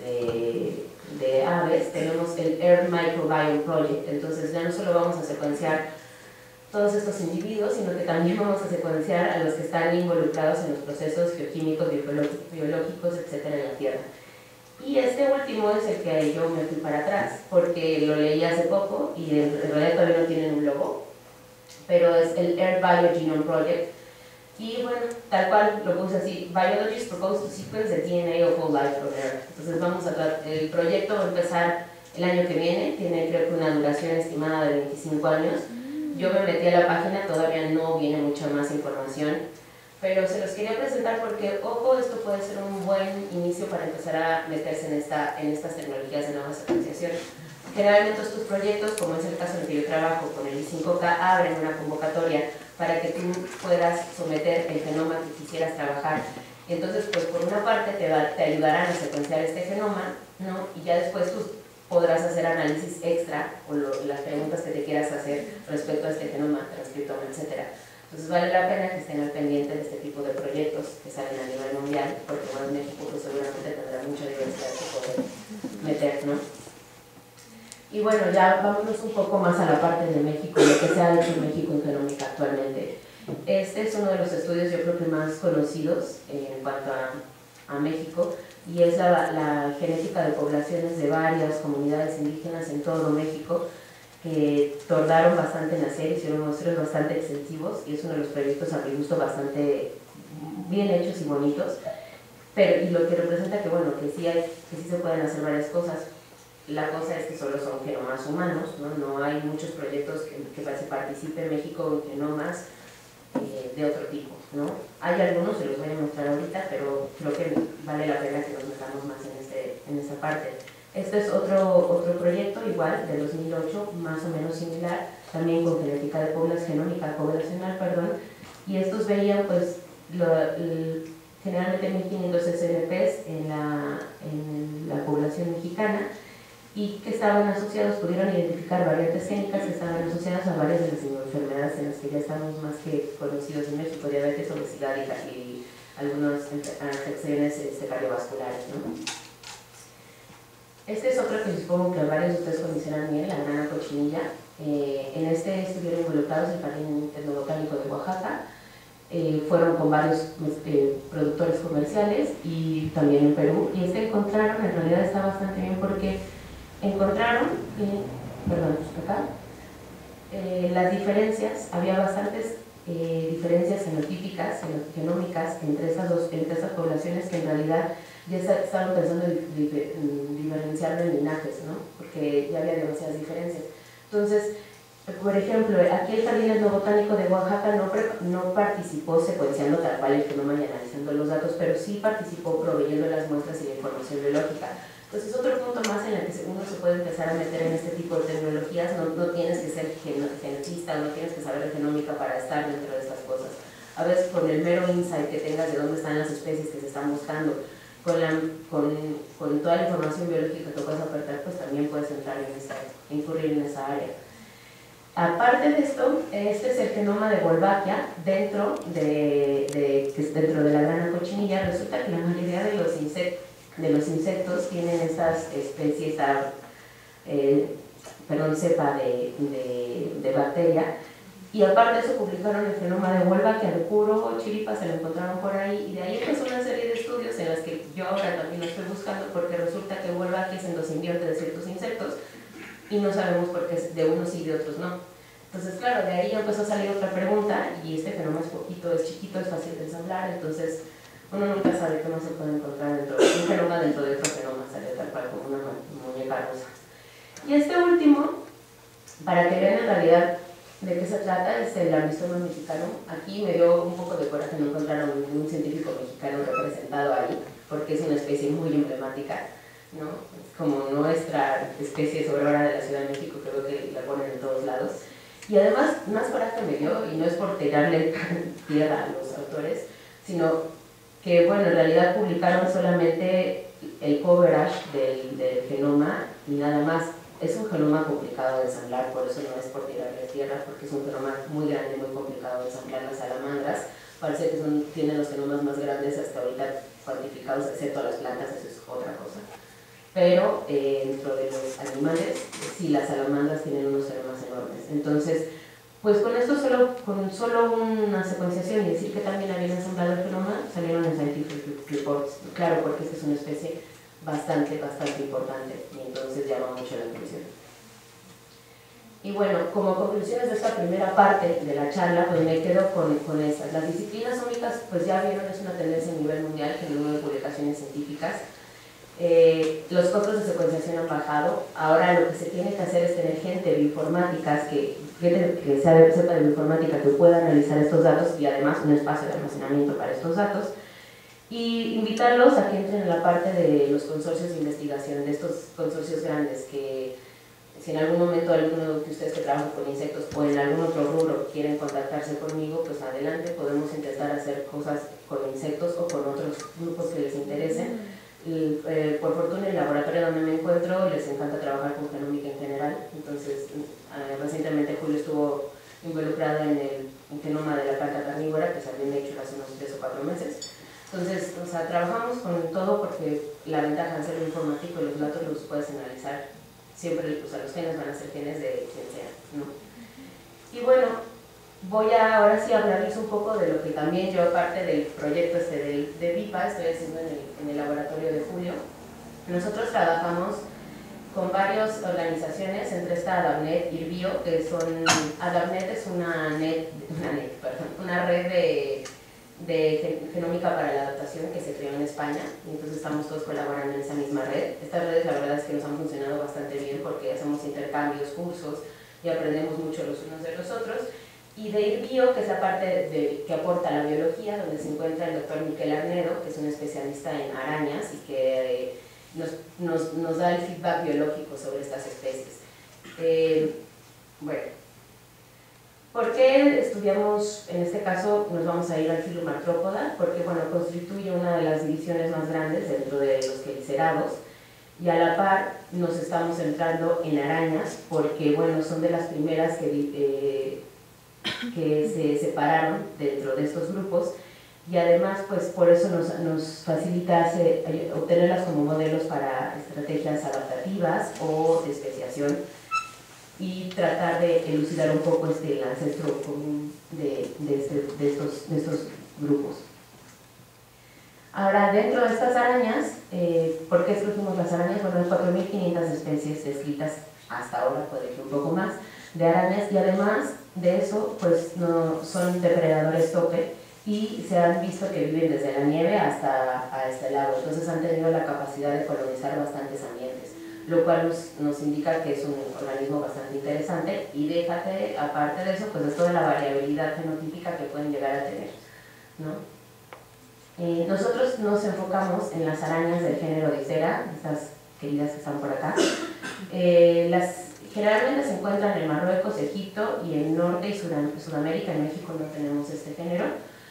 de, de aves, tenemos el Earth Microbiome Project. Entonces ya no solo vamos a secuenciar todos estos individuos, sino que también vamos a secuenciar a los que están involucrados en los procesos geoquímicos, biológicos, etcétera en la Tierra. Y este último es el que yo me fui para atrás, porque lo leí hace poco y en realidad todavía no tienen un logo, pero es el Earth Biogenome Project. Y bueno, tal cual lo puse así: Biologists propose to sequence the D N A of all life from Earth. Entonces vamos a el proyecto va a empezar el año que viene, tiene creo que una duración estimada de veinticinco años. Yo me metí a la página, todavía no viene mucha más información, pero se los quería presentar porque, ojo, esto puede ser un buen inicio para empezar a meterse en, esta, en estas tecnologías de nueva secuenciación. Generalmente estos proyectos, como es el caso en el que yo trabajo con el I cinco K, abren una convocatoria para que tú puedas someter el genoma que quisieras trabajar. Entonces, pues por una parte te, va, te ayudarán a secuenciar este genoma, ¿no? Y ya después tú podrás hacer análisis extra o lo, las preguntas que te quieras hacer respecto a este genoma, transcriptoma, etcétera. Entonces vale la pena que estén al pendiente de este tipo de proyectos que salen a nivel mundial, porque bueno, en México pues seguramente tendrá mucha diversidad que poder meter, ¿no? Y bueno, ya vámonos un poco más a la parte de México, lo que se ha hecho en México en genómica actualmente. Este es uno de los estudios yo creo que más conocidos en cuanto a, a México, y es la, la genética de poblaciones de varias comunidades indígenas en todo México, que tardaron bastante en hacer, hicieron muestreos bastante extensivos, y es uno de los proyectos a mi gusto bastante bien hechos y bonitos, pero y lo que representa que bueno, que sí, hay, que sí se pueden hacer varias cosas. la cosa es que solo son genomas humanos, ¿no? No hay muchos proyectos que, que se participe en México en genomas eh, de otro tipo, ¿no? Hay algunos, se los voy a mostrar ahorita, pero creo que vale la pena que nos metamos más en, este, en esta parte. Este es otro, otro proyecto, igual, de dos mil ocho, más o menos similar, también con genética de población, genómica poblacional, perdón, y estos veían, pues, lo, el, generalmente mil quinientos S N Ps en la, en la población mexicana, y que estaban asociados, pudieron identificar variantes génicas que estaban asociadas a varias de las enfermedades en las que ya estamos más que conocidos en México, diabetes, obesidad y, y algunas afecciones este, cardiovasculares, ¿no? Este es otro que supongo que varios de ustedes conocen bien, la grana cochinilla. Eh, en este estuvieron involucrados el Jardín Etnobotánico de Oaxaca, eh, fueron con varios eh, productores comerciales y también en Perú, y este encontraron, en realidad está bastante bien porque encontraron, eh, perdón, acá, eh, las diferencias, había bastantes eh, diferencias fenotípicas, genómicas entre esas, dos, entre esas poblaciones que en realidad ya estaban pensando en diferenciarlo en linajes, ¿no? Porque ya había demasiadas diferencias. Entonces, por ejemplo, aquí el Jardín Etnobotánico de Oaxaca no, no participó secuenciando tal cual el genoma y analizando los datos, pero sí participó proveyendo las muestras y la información biológica. Entonces, otro punto más en el que uno se puede empezar a meter en este tipo de tecnologías, no, no tienes que ser genetista, no tienes que saber de genómica para estar dentro de estas cosas. A veces con el mero insight que tengas de dónde están las especies que se están buscando, con, la, con, con toda la información biológica que puedes ofertar, pues también puedes entrar en esa, incurrir en esa área. Aparte de esto, este es el genoma de Wolbachia dentro de, de, que es dentro de la grana cochinilla. Resulta que la mayoría de los insectos de los insectos tienen estas especies, esta, eh, perdón, cepa de, de, de bacteria, y aparte de eso publicaron el genoma de Wolbachia de puro chiripa, se lo encontraron por ahí, y de ahí empezó una serie de estudios en las que yo ahora también lo estoy buscando, porque resulta que Wolbachia es endosimbionte de ciertos insectos y no sabemos por qué de unos sí y de otros no. Entonces, claro, de ahí ya empezó a salir otra pregunta, y este genoma es poquito, es chiquito, es fácil de ensamblar, entonces uno nunca sabe qué más se puede encontrar dentro de un genoma dentro de otro genoma, sale tal cual como una muñeca rusa. Y este último, para que vean en realidad de qué se trata, es el Lamistoma mexicanum. Aquí me dio un poco de coraje no encontrar a un científico mexicano representado ahí, porque es una especie muy emblemática, ¿no? Es como nuestra especie sobrehora de la Ciudad de México, creo que la ponen en todos lados. Y además, más coraje me dio, y no es por tirarle tierra a los autores, sino que, bueno, en realidad publicaron solamente el coverage del, del genoma y nada más. Es un genoma complicado de ensamblar, por eso no es por tirarle tierra, porque es un genoma muy grande, muy complicado de ensamblar. Las salamandras parece que son, tienen los genomas más grandes hasta ahorita cuantificados, excepto las plantas, eso es otra cosa. Pero eh, dentro de los animales, sí, las salamandras tienen unos genomas enormes. Entonces, pues con esto, solo, con solo una secuenciación y decir que también habían ensamblado el genoma, salieron en Scientific Reports. Claro, porque esta es una especie bastante, bastante importante, y entonces llama mucho la atención. Y bueno, como conclusiones de esta primera parte de la charla, pues me quedo con, con estas. Las disciplinas únicas, pues ya vieron, es una tendencia a nivel mundial, que el número de publicaciones científicas. Eh, los costos de secuenciación han bajado. Ahora lo que se tiene que hacer es tener gente bioinformáticas que, que sabe, sepa de bioinformática, que pueda analizar estos datos, y además un espacio de almacenamiento para estos datos, y invitarlos a que entren en la parte de los consorcios de investigación, de estos consorcios grandes, que si en algún momento alguno de ustedes que trabajan con insectos o en algún otro rubro quieren contactarse conmigo, pues adelante, podemos intentar hacer cosas con insectos o con otros grupos que les interesen. Y, eh, por fortuna, el laboratorio donde me encuentro les encanta trabajar con genómica en general, entonces eh, recientemente Julio estuvo involucrado en el en genoma de la planta carnívora, que salió en Nature hace unos tres o cuatro meses. Entonces, o sea, trabajamos con todo, porque la ventaja de ser informático y los datos los puedes analizar siempre, o sea, los genes van a ser genes de quien sea, ¿no? Y bueno, voy a ahora sí a hablarles un poco de lo que también yo, aparte del proyecto este de, de VIPA, estoy haciendo en el, en el laboratorio de Julio. Nosotros trabajamos con varias organizaciones, entre esta ADAPNet y IRBIO, que son, ADAPNet es una, net, una, net, perdón, una red de de Genómica para la Adaptación que se creó en España, y entonces estamos todos colaborando en esa misma red. Estas redes la verdad es que nos han funcionado bastante bien porque hacemos intercambios, cursos y aprendemos mucho los unos de los otros. Y de IRBio, que es la parte de, que aporta la biología, donde se encuentra el doctor Miquel Arnedo, que es un especialista en arañas y que eh, nos, nos, nos da el feedback biológico sobre estas especies. Eh, bueno, ¿por qué estudiamos, en este caso nos vamos a ir al Phylum Arthropoda? Porque bueno, constituye una de las divisiones más grandes dentro de los quelicerados, y a la par nos estamos centrando en arañas porque bueno, son de las primeras que, eh, que se separaron dentro de estos grupos, y además pues por eso nos, nos facilita hacer, obtenerlas como modelos para estrategias adaptativas o de especiación, y tratar de elucidar un poco este, el ancestro común de, de, este, de, estos, de estos grupos. Ahora, dentro de estas arañas, eh, ¿por qué escogimos las arañas? Bueno, hay cuatro mil quinientas especies descritas hasta ahora, puede ser un poco más, de arañas, y además de eso, pues no, son depredadores tope, y se han visto que viven desde la nieve hasta, hasta el agua, entonces han tenido la capacidad de colonizar bastantes ambientes, lo cual nos, nos indica que es un organismo bastante interesante. Y déjate, aparte de eso, pues de toda la variabilidad fenotípica que pueden llegar a tener, ¿no? Eh, nosotros nos enfocamos en las arañas del género Dicera, estas queridas que están por acá. Eh, las, generalmente se encuentran en Marruecos, Egipto y en Norte y Sud Sudamérica. En México no tenemos este género.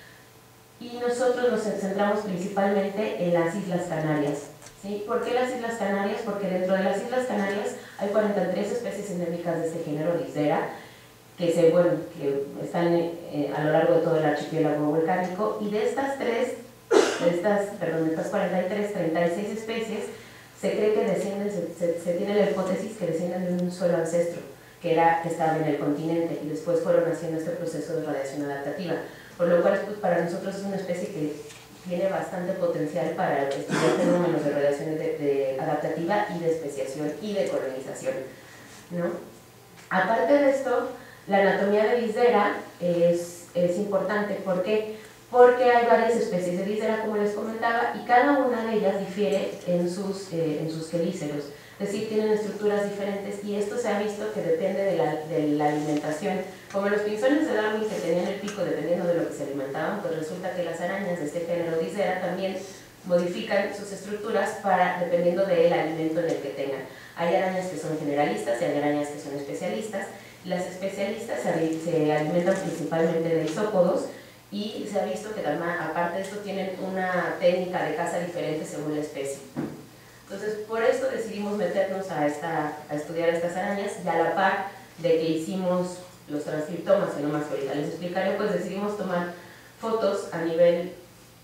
Y nosotros nos centramos principalmente en las Islas Canarias. ¿Sí? ¿Por qué las Islas Canarias? Porque dentro de las Islas Canarias hay cuarenta y tres especies endémicas de este género Dicera, que, se, bueno, que están eh, a lo largo de todo el archipiélago volcánico, y de estas tres, de estas, perdón, de estas cuarenta y tres, treinta y seis especies, se cree que descienden, se, se, se tiene la hipótesis que descienden de un solo ancestro, que, era, que estaba en el continente, y después fueron haciendo este proceso de radiación adaptativa, por lo cual pues, para nosotros es una especie que tiene bastante potencial para estudiar fenómenos de radiación de, de adaptativa y de especiación y de colonización, ¿no? Aparte de esto, la anatomía de Dicera es, es importante. ¿Por qué? Porque hay varias especies de Dicera, como les comentaba, y cada una de ellas difiere en sus, eh, en sus quelíceros, es decir, tienen estructuras diferentes, y esto se ha visto que depende de la, de la alimentación. Como los pinzones de Darwin, que tenían el pico dependiendo de lo que se alimentaban, pues resulta que las arañas de este género Dicera también modifican sus estructuras para, dependiendo del alimento en el que tengan. Hay arañas que son generalistas y hay arañas que son especialistas. Las especialistas se, se alimentan principalmente de isópodos, y se ha visto que también, aparte de esto, tienen una técnica de caza diferente según la especie. Entonces, por esto decidimos meternos a, esta, a estudiar estas arañas, y a la par de que hicimos los transcriptomas, que no más que ahorita les explicaré, pues decidimos tomar fotos a nivel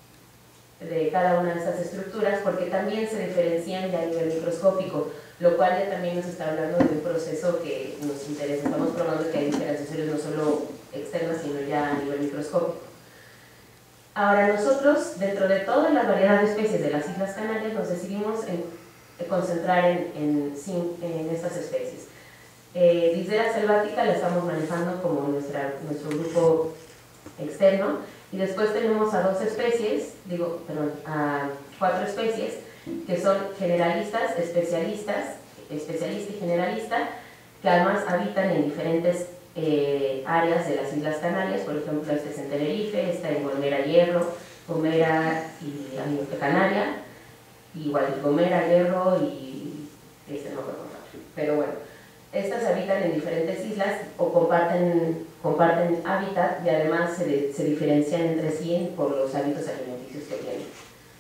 de cada una de estas estructuras, porque también se diferencian ya a nivel microscópico, lo cual ya también nos está hablando de un proceso que nos interesa. Estamos probando que hay diferenciaciones no solo externas, sino ya a nivel microscópico. Ahora, nosotros, dentro de toda la variedad de especies de las Islas Canarias, nos decidimos en, en concentrar en, en, en estas especies. Eh, Dicera selvática la estamos manejando como nuestra, nuestro grupo externo, y después tenemos a dos especies, digo, perdón, a cuatro especies, que son generalistas, especialistas, especialista y generalista, que además habitan en diferentes eh, áreas de las Islas Canarias. Por ejemplo, este es en Tenerife, está en Gomera, Hierro, Gomera y Canaria, igual Gomera, Hierro y este no puedo contar, pero bueno, estas habitan en diferentes islas o comparten, comparten hábitat, y además se, de, se diferencian entre sí por los hábitos alimenticios que tienen.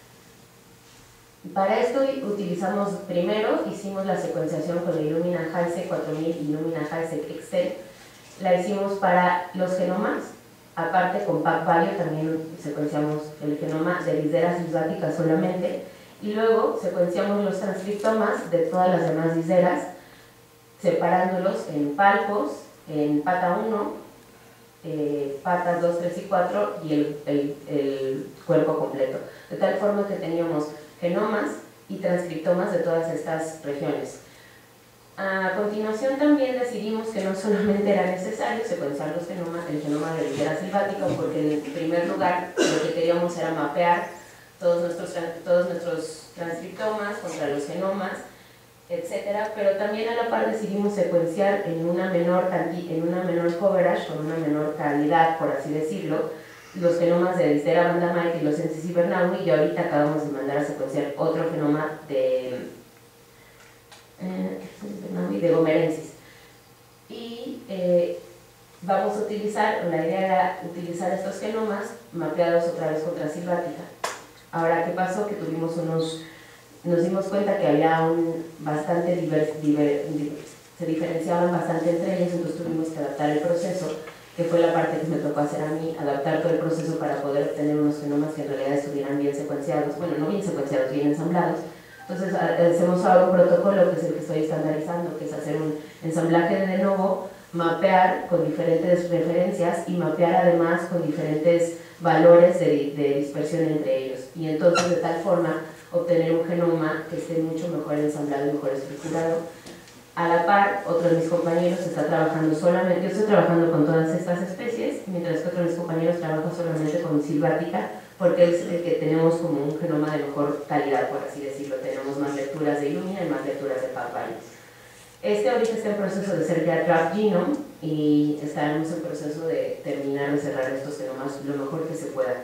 Para esto utilizamos, primero hicimos la secuenciación con el Illumina Hi-Sec cuatro mil y Illumina Hi-Sec Excel. La hicimos para los genomas, aparte con PacBio también secuenciamos el genoma de Dicera selvática solamente, y luego secuenciamos los transcriptomas de todas las demás Diceras, separándolos en palpos, en pata uno, eh, patas dos, tres y cuatro y el, el, el cuerpo completo, de tal forma que teníamos genomas y transcriptomas de todas estas regiones. A continuación también decidimos que no solamente era necesario secuenciar los genomas, el genoma de Ribera silvática, porque en primer lugar lo que queríamos era mapear todos nuestros, todos nuestros transcriptomas contra los genomas, etcétera, pero también a la par decidimos secuenciar en una menor, en una menor coverage, con una menor calidad, por así decirlo, los genomas de Distera bandamite y los Ensis hibernaui, y ahorita acabamos de mandar a secuenciar otro genoma de Eh, de Gomerensis. Y eh, vamos a utilizar, la idea era utilizar estos genomas mapeados otra vez contra silvática. Ahora, ¿qué pasó? Que tuvimos unos, nos dimos cuenta que había un bastante diver, diver, diver, se diferenciaban bastante entre ellos, entonces tuvimos que adaptar el proceso, que fue la parte que me tocó hacer a mí, adaptar todo el proceso para poder obtener unos genomas que en realidad estuvieran bien secuenciados, bueno, no bien secuenciados, bien ensamblados. Entonces hacemos ahora un protocolo que es el que estoy estandarizando, que es hacer un ensamblaje de de novo, mapear con diferentes referencias y mapear además con diferentes valores de, de dispersión entre ellos. Y entonces de tal forma obtener un genoma que esté mucho mejor ensamblado y mejor estructurado. A la par, otro de mis compañeros está trabajando solamente, yo estoy trabajando con todas estas especies, mientras que otro de mis compañeros trabaja solamente con silvática, porque es el que tenemos como un genoma de mejor calidad, por así decirlo. Tenemos más lecturas de Illumina y más lecturas de PacBio. Este ahorita está en proceso de ser ya draft genome y estaremos en proceso de terminar de cerrar estos genomas lo mejor que se pueda.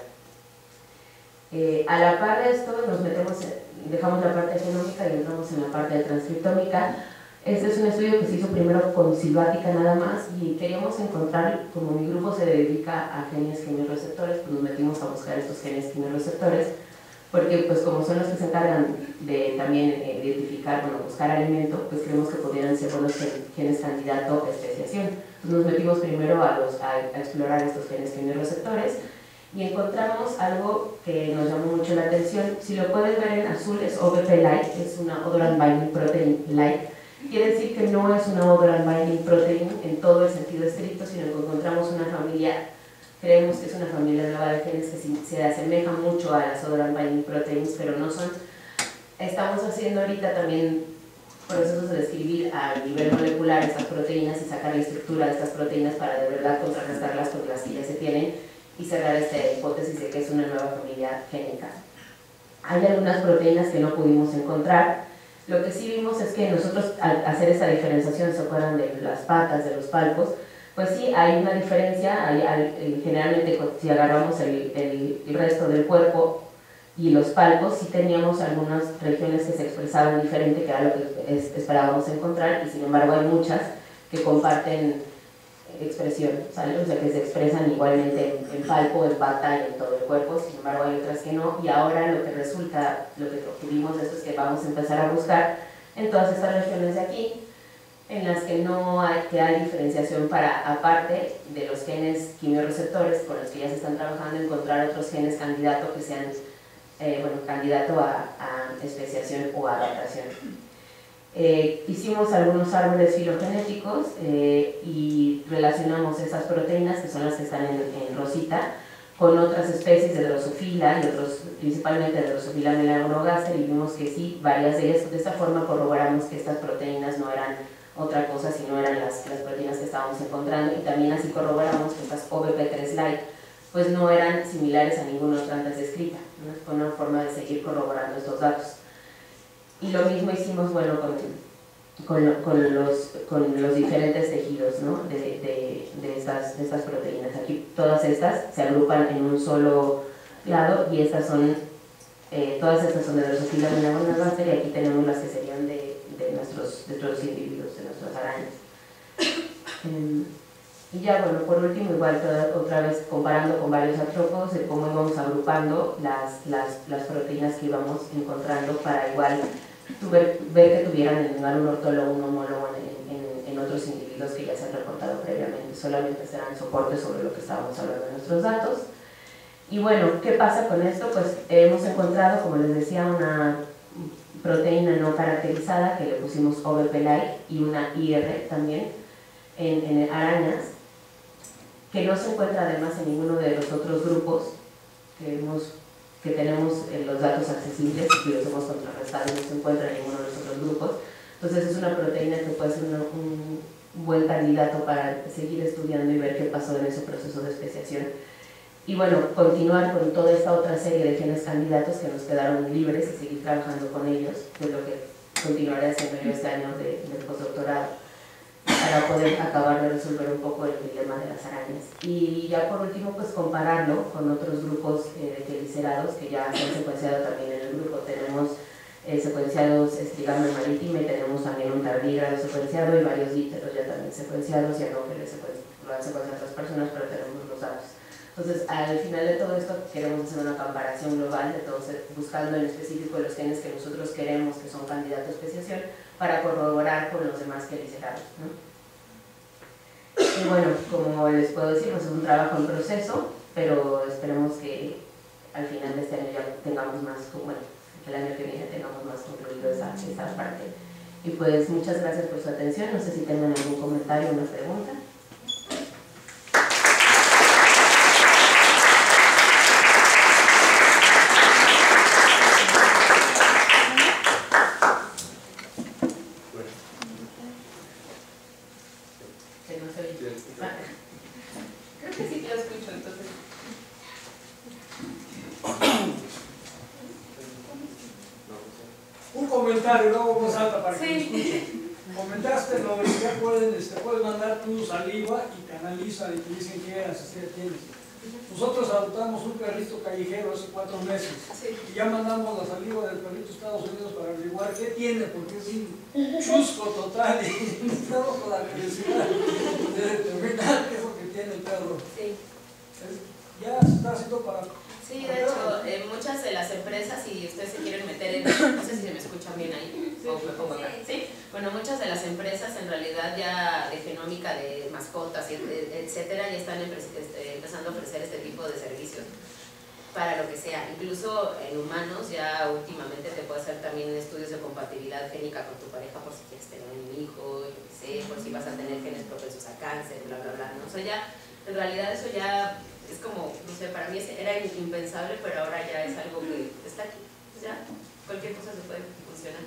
Eh, a la par de esto, nos metemos, en, dejamos la parte genómica y entramos en la parte de transcriptómica. Este es un estudio que se hizo primero con silvática nada más y queríamos encontrar, como mi grupo se dedica a genes quimiorreceptores, pues nos metimos a buscar estos genes quimiorreceptores, porque pues como son los que se encargan de también eh, identificar, bueno, buscar alimento, pues creemos que podrían ser buenos genes candidato a especiación. Entonces nos metimos primero a, los, a, a explorar estos genes quimiorreceptores y encontramos algo que nos llamó mucho la atención. Si lo puedes ver en azul es O B P-like, es una Odorant Binding Protein-like. Quiere decir que no es una Odorant Binding Protein en todo el sentido estricto, sino que encontramos una familia, creemos que es una familia nueva de genes que se asemeja mucho a las Odorant Binding Proteins, pero no son. Estamos haciendo ahorita también procesos de describir a nivel molecular estas proteínas y sacar la estructura de estas proteínas para de verdad contrarrestarlas con las que ya se tienen y cerrar esta hipótesis de que es una nueva familia génica. Hay algunas proteínas que no pudimos encontrar. Lo que sí vimos es que nosotros al hacer esta diferenciación, se acuerdan de las patas, de los palpos, pues sí hay una diferencia, hay, hay, generalmente si agarramos el, el, el resto del cuerpo y los palpos, sí teníamos algunas regiones que se expresaban diferente, que era lo que es, esperábamos encontrar, y sin embargo hay muchas que comparten expresión, ¿sale? O sea, que se expresan igualmente en, en palpo, en pata y en todo el cuerpo, sin embargo hay otras que no, y ahora lo que resulta, lo que obtuvimos de esto es que vamos a empezar a buscar en todas estas regiones de aquí, en las que no hay, que hay diferenciación para, aparte de los genes quimiorreceptores con los que ya se están trabajando, encontrar otros genes candidato que sean, eh, bueno, candidato a, a especiación o adaptación. Eh, hicimos algunos árboles filogenéticos eh, y relacionamos esas proteínas, que son las que están en, en rosita, con otras especies de Drosophila y otros, principalmente de Drosophila melanogaster, y vimos que sí, varias de ellas. De esta forma corroboramos que estas proteínas no eran otra cosa, sino eran las, las proteínas que estábamos encontrando, y también así corroboramos que estas O B P tres like pues no eran similares a ninguna otra antes descrita, ¿no? Fue una forma de seguir corroborando estos datos. Y lo mismo hicimos, bueno, con, con, con, los, con los diferentes tejidos, ¿no? de, de, de, estas, de estas proteínas. Aquí todas estas se agrupan en un solo lado, y estas son, eh, todas estas son de Drosophila melanogaster, y aquí tenemos las que serían de, de, nuestros, de nuestros individuos, de nuestras arañas. Um, y ya, bueno, por último, igual toda, otra vez comparando con varios artrópodos, de cómo íbamos agrupando las, las, las proteínas que íbamos encontrando para igual ver, ver que tuvieran en lugar un ortólogo, un homólogo en, en, en otros individuos que ya se han reportado previamente, solamente serán soportes sobre lo que estábamos hablando de nuestros datos. Y bueno, ¿qué pasa con esto? Pues hemos encontrado, como les decía, una proteína no caracterizada que le pusimos O B P-like y una I R también en, en arañas, que no se encuentra además en ninguno de los otros grupos que, hemos, que tenemos en los datos accesibles y que los hemos contrarrestado, no se encuentra en ninguno de los otros grupos. Entonces es una proteína que puede ser una, un buen candidato para seguir estudiando y ver qué pasó en ese proceso de especiación. Y bueno, continuar con toda esta otra serie de genes candidatos que nos quedaron libres y seguir trabajando con ellos, que es lo que continuaré haciendo yo este año de, del postdoctorado, para poder acabar de resolver un poco el dilema de las arañas. Y ya por último, pues compararlo con otros grupos eh, de quelicerados que ya se han secuenciado también en el grupo. Tenemos eh, secuenciados Strigamna maritima y tenemos también un tardígrado secuenciado y varios díteros ya también secuenciados, ya no que lo han secuenciado otras personas, pero tenemos los datos. Entonces, al final de todo esto, queremos hacer una comparación global de todos, buscando en específico los genes que nosotros queremos, que son candidatos a especiación, para corroborar con los demás quelicerados, ¿no? Y bueno, como les puedo decir, pues es un trabajo en proceso, pero esperemos que al final de este año ya tengamos más, bueno, que el año que viene tengamos más concluido esa, esa parte. Y pues muchas gracias por su atención. No sé si tengan algún comentario o una pregunta. Luego voz alta para que sí. Me escuchen. Comentaste lo de que ya pueden, este, puedes mandar tu saliva y te analizan y te dicen qué ancestría tienes. Nosotros adoptamos un perrito callejero hace cuatro meses sí. Y ya mandamos la saliva del perrito a Estados Unidos para averiguar qué tiene, porque es un chusco total y estamos con la curiosidad de determinar qué es lo que tiene el perro. Sí. Es, ya se está haciendo para... Sí, de hecho, eh, muchas de las empresas, y ustedes se quieren meter en, no sé si se me escuchan bien ahí, sí, o me pongo acá, ¿sí? Bueno, muchas de las empresas en realidad ya de genómica de mascotas, etcétera, ya están empezando a ofrecer este tipo de servicios para lo que sea. Incluso en humanos ya últimamente te puede hacer también estudios de compatibilidad génica con tu pareja por si quieres tener un hijo, yo qué sé, por si vas a tener genes propensos a cáncer, bla, bla, bla, ¿no? O sea, ya, en realidad eso ya... es como, no sé, para mí era impensable, pero ahora ya es algo que está aquí, ya, cualquier cosa se puede funcionar.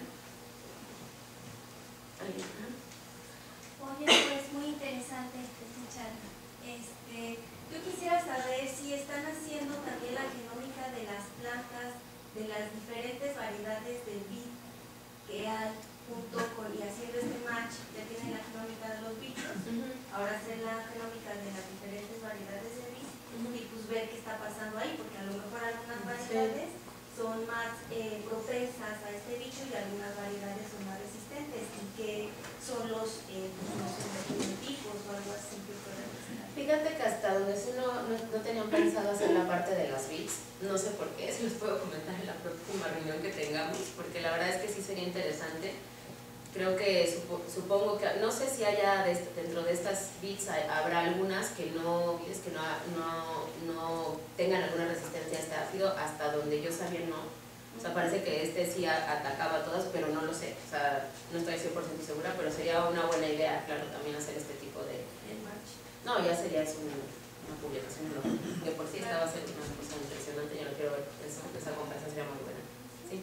¿Alguien? Oye, pues muy interesante escuchar. Este, yo quisiera saber si están haciendo también la genómica de las plantas, de las diferentes variedades del vid que hay, junto con, y haciendo este match, ya tienen la genómica de los bichos, uh-huh. Ahora hacer la genómica de las diferentes variedades de vid. Y pues ver qué está pasando ahí, porque a lo mejor algunas variedades son más eh, propensas a este bicho y algunas variedades son más resistentes, y que son los, eh, pues, no sé, genotipos o algo así que pueden hacer. Fíjate que hasta donde sí no, no, no tenían pensado hacer la parte de las bits, no sé por qué, si les puedo comentar en la próxima reunión que tengamos, porque la verdad es que sí sería interesante. Creo que supo, supongo que, no sé si haya de, dentro de estas bits hay, habrá algunas que no, es que no, no, no tengan alguna resistencia a este ácido, hasta donde yo sabía no. O sea, parece que este sí atacaba a todas, pero no lo sé. O sea, no estoy cien por ciento segura, pero sería una buena idea, claro, también hacer este tipo de... No, ya sería eso una, una publicación, ¿no? Que por sí estaba haciendo una cosa impresionante, yo no quiero ver eso, esa conversación sería muy buena. Sí.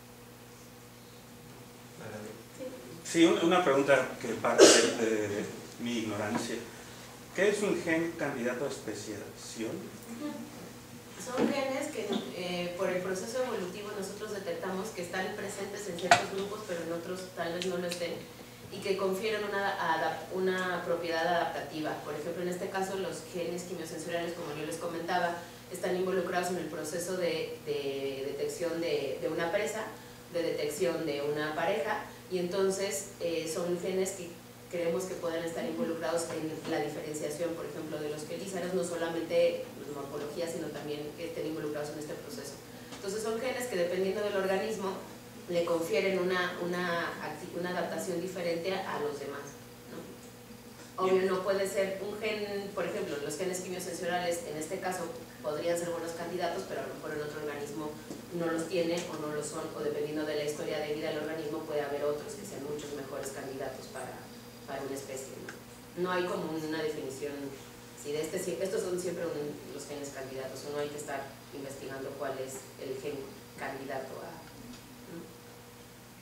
Sí, una pregunta que parte de, de, de mi ignorancia. ¿Qué es un gen candidato a especiación? Son genes que eh, por el proceso evolutivo nosotros detectamos que están presentes en ciertos grupos, pero en otros tal vez no lo estén, y que confieren una, una propiedad adaptativa. Por ejemplo, en este caso los genes quimiosensoriales, como yo les comentaba, están involucrados en el proceso de, de detección de, de una presa, de detección de una pareja, y entonces eh, son genes que creemos que pueden estar involucrados en la diferenciación, por ejemplo, de los quelíceros, no solamente en morfología, sino también que estén involucrados en este proceso. Entonces son genes que dependiendo del organismo le confieren una, una, una adaptación diferente a los demás, ¿no? Obvio, no puede ser un gen, por ejemplo, los genes quimiosensoriales en este caso podrían ser buenos candidatos, pero a lo mejor en otro organismo no los tiene o no lo son, o dependiendo de la historia de vida del organismo puede haber otros que sean muchos mejores candidatos para, para una especie, ¿no? No hay como una definición, si de este, estos son siempre un, los genes candidatos, uno hay que estar investigando cuál es el gen candidato a... ¿no?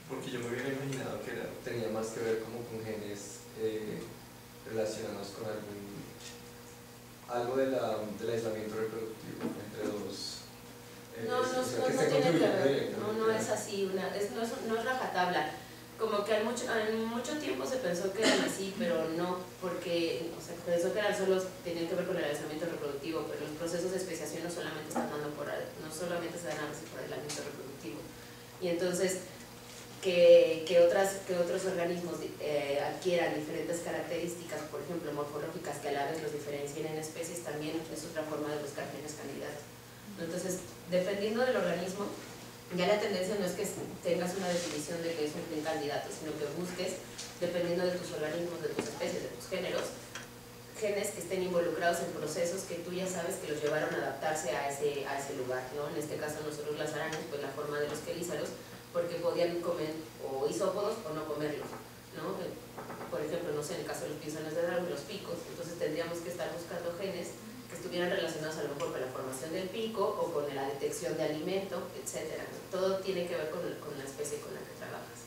porque yo me hubiera imaginado que era, tenía más que ver como con genes eh, relacionados con algún, algo de la, del aislamiento reproductivo entre dos. Eh, No, no, o sea, no, que no estén tiene que contribuyendo ver, no, directamente no a- es así, una, es, no, es, no es rajatabla. Como que en mucho, en mucho tiempo se pensó que eran así, pero no, porque o sea, pensó que eran solo, tenían que ver con el aislamiento reproductivo, pero los procesos de especiación no solamente están dando por, no solamente se dan a veces por aislamiento reproductivo. Y entonces, que, que, otras, que otros organismos eh, adquieran diferentes características, por ejemplo, morfológicas, que a la vez los diferencien en especies, también es otra forma de buscar genes candidatos. Entonces, dependiendo del organismo, ya la tendencia no es que tengas una definición de que es un gen candidato, sino que busques, dependiendo de tus organismos, de tus especies, de tus géneros, genes que estén involucrados en procesos que tú ya sabes que los llevaron a adaptarse a ese, a ese lugar, ¿no? En este caso nosotros las arañas, pues la forma de los quelíceros, porque podían comer o isópodos o no comerlos, ¿no? Por ejemplo, no sé, en el caso de los pinzones de Darwin, los picos, entonces tendríamos que estar buscando genes que estuvieran relacionados a lo mejor con la formación del pico o con la detección de alimento, etcétera. Todo tiene que ver con, con la especie con la que trabajas.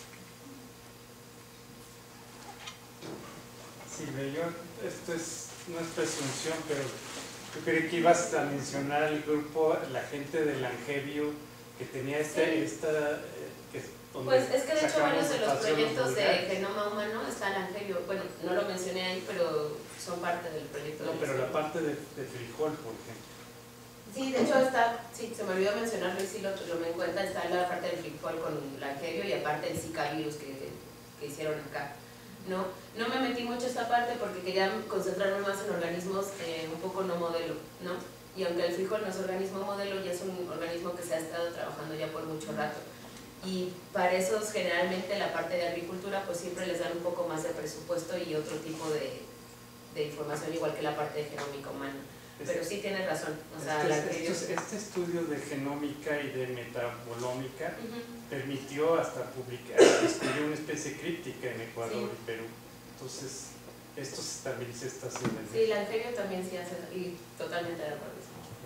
Sí, yo, esto es, no es presunción, pero yo creí que ibas a mencionar al grupo, la gente del Angevio, que tenía este, Sí. esta... eh, que es donde Pues es que de hecho sacamos varios de los notación proyectos de vulgares. genoma humano están en Angevio. Bueno, no lo mencioné ahí, pero son parte del proyecto. No, del pero la Angevio. parte de, de frijol, por ejemplo. Sí, de hecho está, sí, se me olvidó mencionarlo y sí lo, lo me en cuenta, está la parte del frijol con el Angevio y aparte el Zika virus que, que, que hicieron acá. No, no me metí mucho a esta parte porque quería concentrarme más en organismos eh, un poco no modelo, ¿no? Y aunque el frijol no es organismo modelo, ya es un organismo que se ha estado trabajando ya por mucho rato. Y para esos generalmente la parte de agricultura pues siempre les dan un poco más de presupuesto y otro tipo de, de información igual que la parte de genómica humana. Pero sí tienes razón, o sea, este, la este, que ellos... este estudio de genómica y de metabolómica Uh-huh. permitió hasta publicar, descubrió una especie críptica en Ecuador Sí. y Perú. Entonces, esto también se está haciendo. en Sí, la Angevio también sí hace, y totalmente de acuerdo.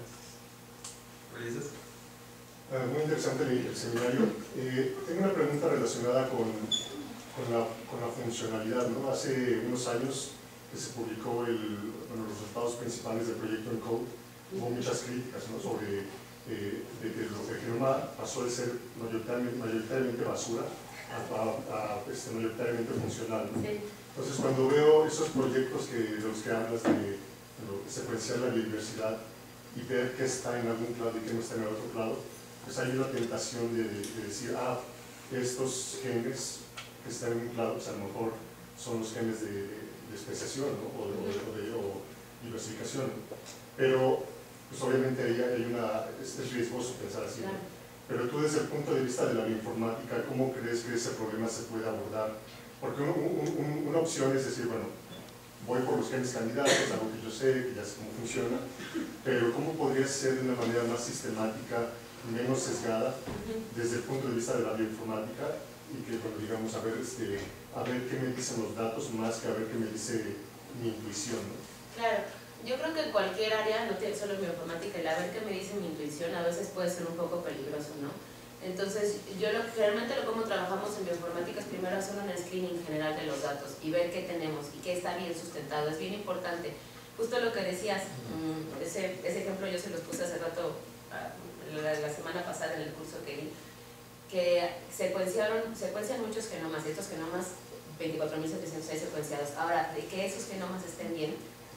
¿Ulises? Ah, muy interesante el, el seminario. Eh, tengo una pregunta relacionada con, con, la, con la funcionalidad, ¿no? Hace unos años que se publicó el, bueno, los resultados principales del proyecto ENCODE, hubo muchas críticas, ¿no? Sobre eh, de que lo, el genoma pasó de ser mayoritariamente, mayoritariamente basura a, a, a este, mayoritariamente funcional, ¿no? Sí. Entonces, cuando veo esos proyectos que, de los que hablas de, de secuenciar la biodiversidad y ver qué está en algún lado y qué no está en el otro lado, pues hay una tentación de, de decir, ah, estos genes que están en un lado, pues a lo mejor son los genes de, de especiación, ¿no? o, de, o, de, o diversificación. Pero, pues obviamente ahí hay una, es, es riesgoso pensar así, ¿no? Pero tú desde el punto de vista de la bioinformática, ¿cómo crees que ese problema se puede abordar? Porque un, un, un, una opción es decir, bueno, voy por los genes candidatos, algo que yo sé, que ya sé cómo funciona, pero ¿cómo podría ser de una manera más sistemática, menos sesgada, desde el punto de vista de la bioinformática, y que, bueno, digamos, a ver, este, a ver qué me dicen los datos más que a ver qué me dice mi intuición, ¿no? Claro, yo creo que en cualquier área, no tiene solo en bioinformática, el a ver qué me dice mi intuición a veces puede ser un poco peligroso, ¿no? Entonces, yo lo, generalmente lo como trabajamos en bioinformática es primero hacer un screening general de los datos y ver qué tenemos y qué está bien sustentado, es bien importante. Justo lo que decías, ese, ese ejemplo yo se los puse hace rato, la, la semana pasada en el curso que di, que secuenciaron, secuencian muchos genomas, y estos genomas, veinticuatro mil setecientos seis secuenciados. Ahora, de que esos genomas estén bien,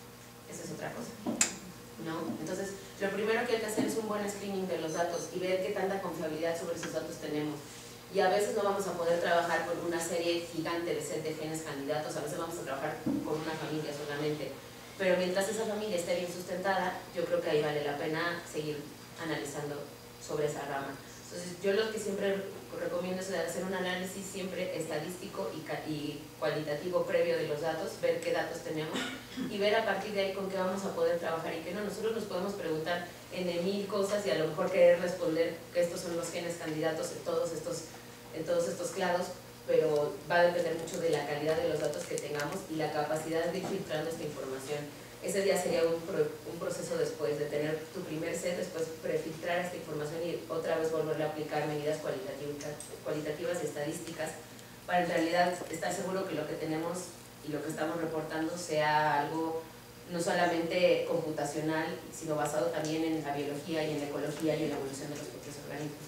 esa es otra cosa, ¿no? Entonces, lo primero que hay que hacer es un buen screening de los datos y ver qué tanta confiabilidad sobre esos datos tenemos. Y a veces no vamos a poder trabajar con una serie gigante de set de genes candidatos, a veces vamos a trabajar con una familia solamente. Pero mientras esa familia esté bien sustentada, yo creo que ahí vale la pena seguir analizando sobre esa rama. Entonces, yo lo que siempre recomiendo es hacer un análisis siempre estadístico y, y cualitativo previo de los datos, ver qué datos tenemos y ver a partir de ahí con qué vamos a poder trabajar y qué no. Nosotros nos podemos preguntar en de mil cosas y a lo mejor querer responder que estos son los genes candidatos en todos estos, en todos estos clados, pero va a depender mucho de la calidad de los datos que tengamos y la capacidad de ir filtrando esta información. ese ya sería un, pro, un proceso después de tener tu primer set, después prefiltrar esta información y otra vez volverle a aplicar medidas cualitativas, cualitativas y estadísticas para en realidad estar seguro que lo que tenemos y lo que estamos reportando sea algo no solamente computacional, sino basado también en la biología y en la ecología y en la evolución de los propios organismos.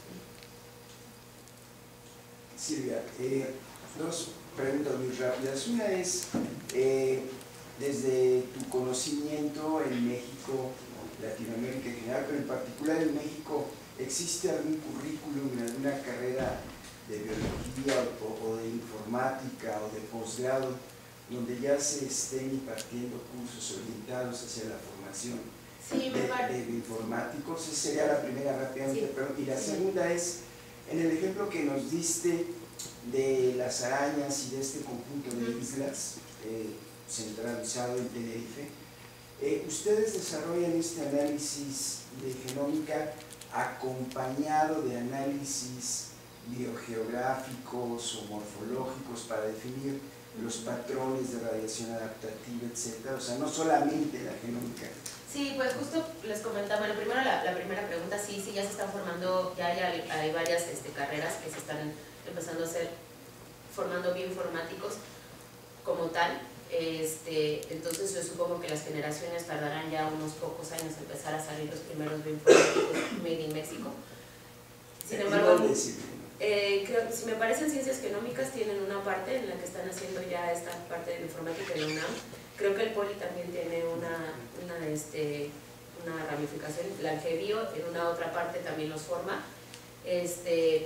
Silvia, eh, dos preguntas muy rápidas. Una es, eh, desde tu conocimiento en México, Latinoamérica en general, pero en particular en México, ¿existe algún currículum en alguna carrera de biología o, o de informática o de posgrado donde ya se estén impartiendo cursos orientados hacia la formación sí, de, de informáticos? Esa sería la primera rápidamente. Sí. Pero, y la segunda es, en el ejemplo que nos diste de las arañas y de este conjunto de islas eh, centralizado en Tenerife, eh, ¿ustedes desarrollan este análisis de genómica acompañado de análisis biogeográficos o morfológicos para definir los patrones de radiación adaptativa, etcétera? O sea, no solamente la genómica. Sí, pues justo les comentaba, bueno, primero la, la primera pregunta, sí, sí, ya se están formando, ya hay, hay varias este, carreras que se están empezando a hacer, formando bioinformáticos como tal. Este, entonces yo supongo que las generaciones tardarán ya unos pocos años en empezar a salir los primeros bioinformáticos made in México. Sin embargo, eh, creo, si me parecen ciencias genómicas tienen una parte en la que están haciendo ya esta parte de la informática de UNAM. Creo que el Poli también tiene una, una, este, una ramificación, la Angevio en una otra parte también los forma. Este,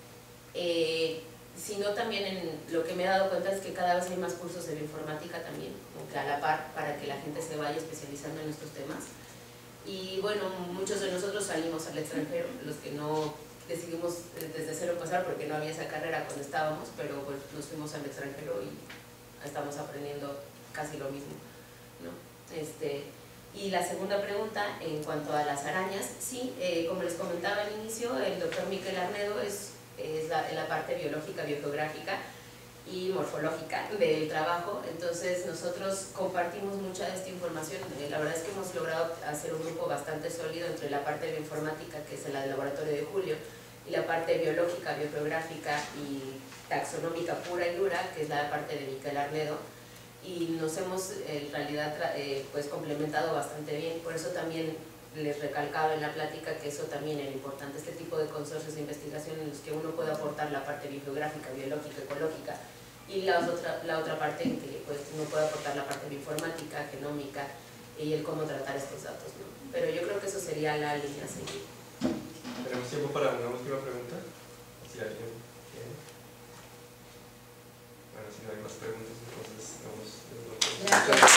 eh, sino también en lo que me he dado cuenta es que cada vez hay más cursos de bioinformática también, aunque a la par, para que la gente se vaya especializando en estos temas. Y bueno, muchos de nosotros salimos al extranjero, los que no decidimos desde cero pasar porque no había esa carrera cuando estábamos, pero pues nos fuimos al extranjero y estamos aprendiendo casi lo mismo, ¿no? Este, y la segunda pregunta, en cuanto a las arañas, sí, eh, como les comentaba al inicio, el doctor Miquel Arnedo es es la, la parte biológica, biogeográfica y morfológica del trabajo. Entonces nosotros compartimos mucha de esta información. La verdad es que hemos logrado hacer un grupo bastante sólido entre la parte bioinformática, que es la del laboratorio de Julio, y la parte biológica, biogeográfica y taxonómica pura y dura, que es la parte de Miquel Arnedo, y nos hemos en realidad eh, pues complementado bastante bien. Por eso también les recalcaba en la plática que eso también era importante, este tipo de consorcios de investigación en los que uno puede aportar la parte biogeográfica, biológica, ecológica, y la otra, la otra parte en que pues, uno puede aportar la parte bioinformática, genómica y el cómo tratar estos datos, ¿no? Pero yo creo que eso sería la línea a seguir. ¿Tenemos tiempo para una última pregunta? Si alguien tiene. Bueno, si no hay más preguntas, entonces vamos. Gracias.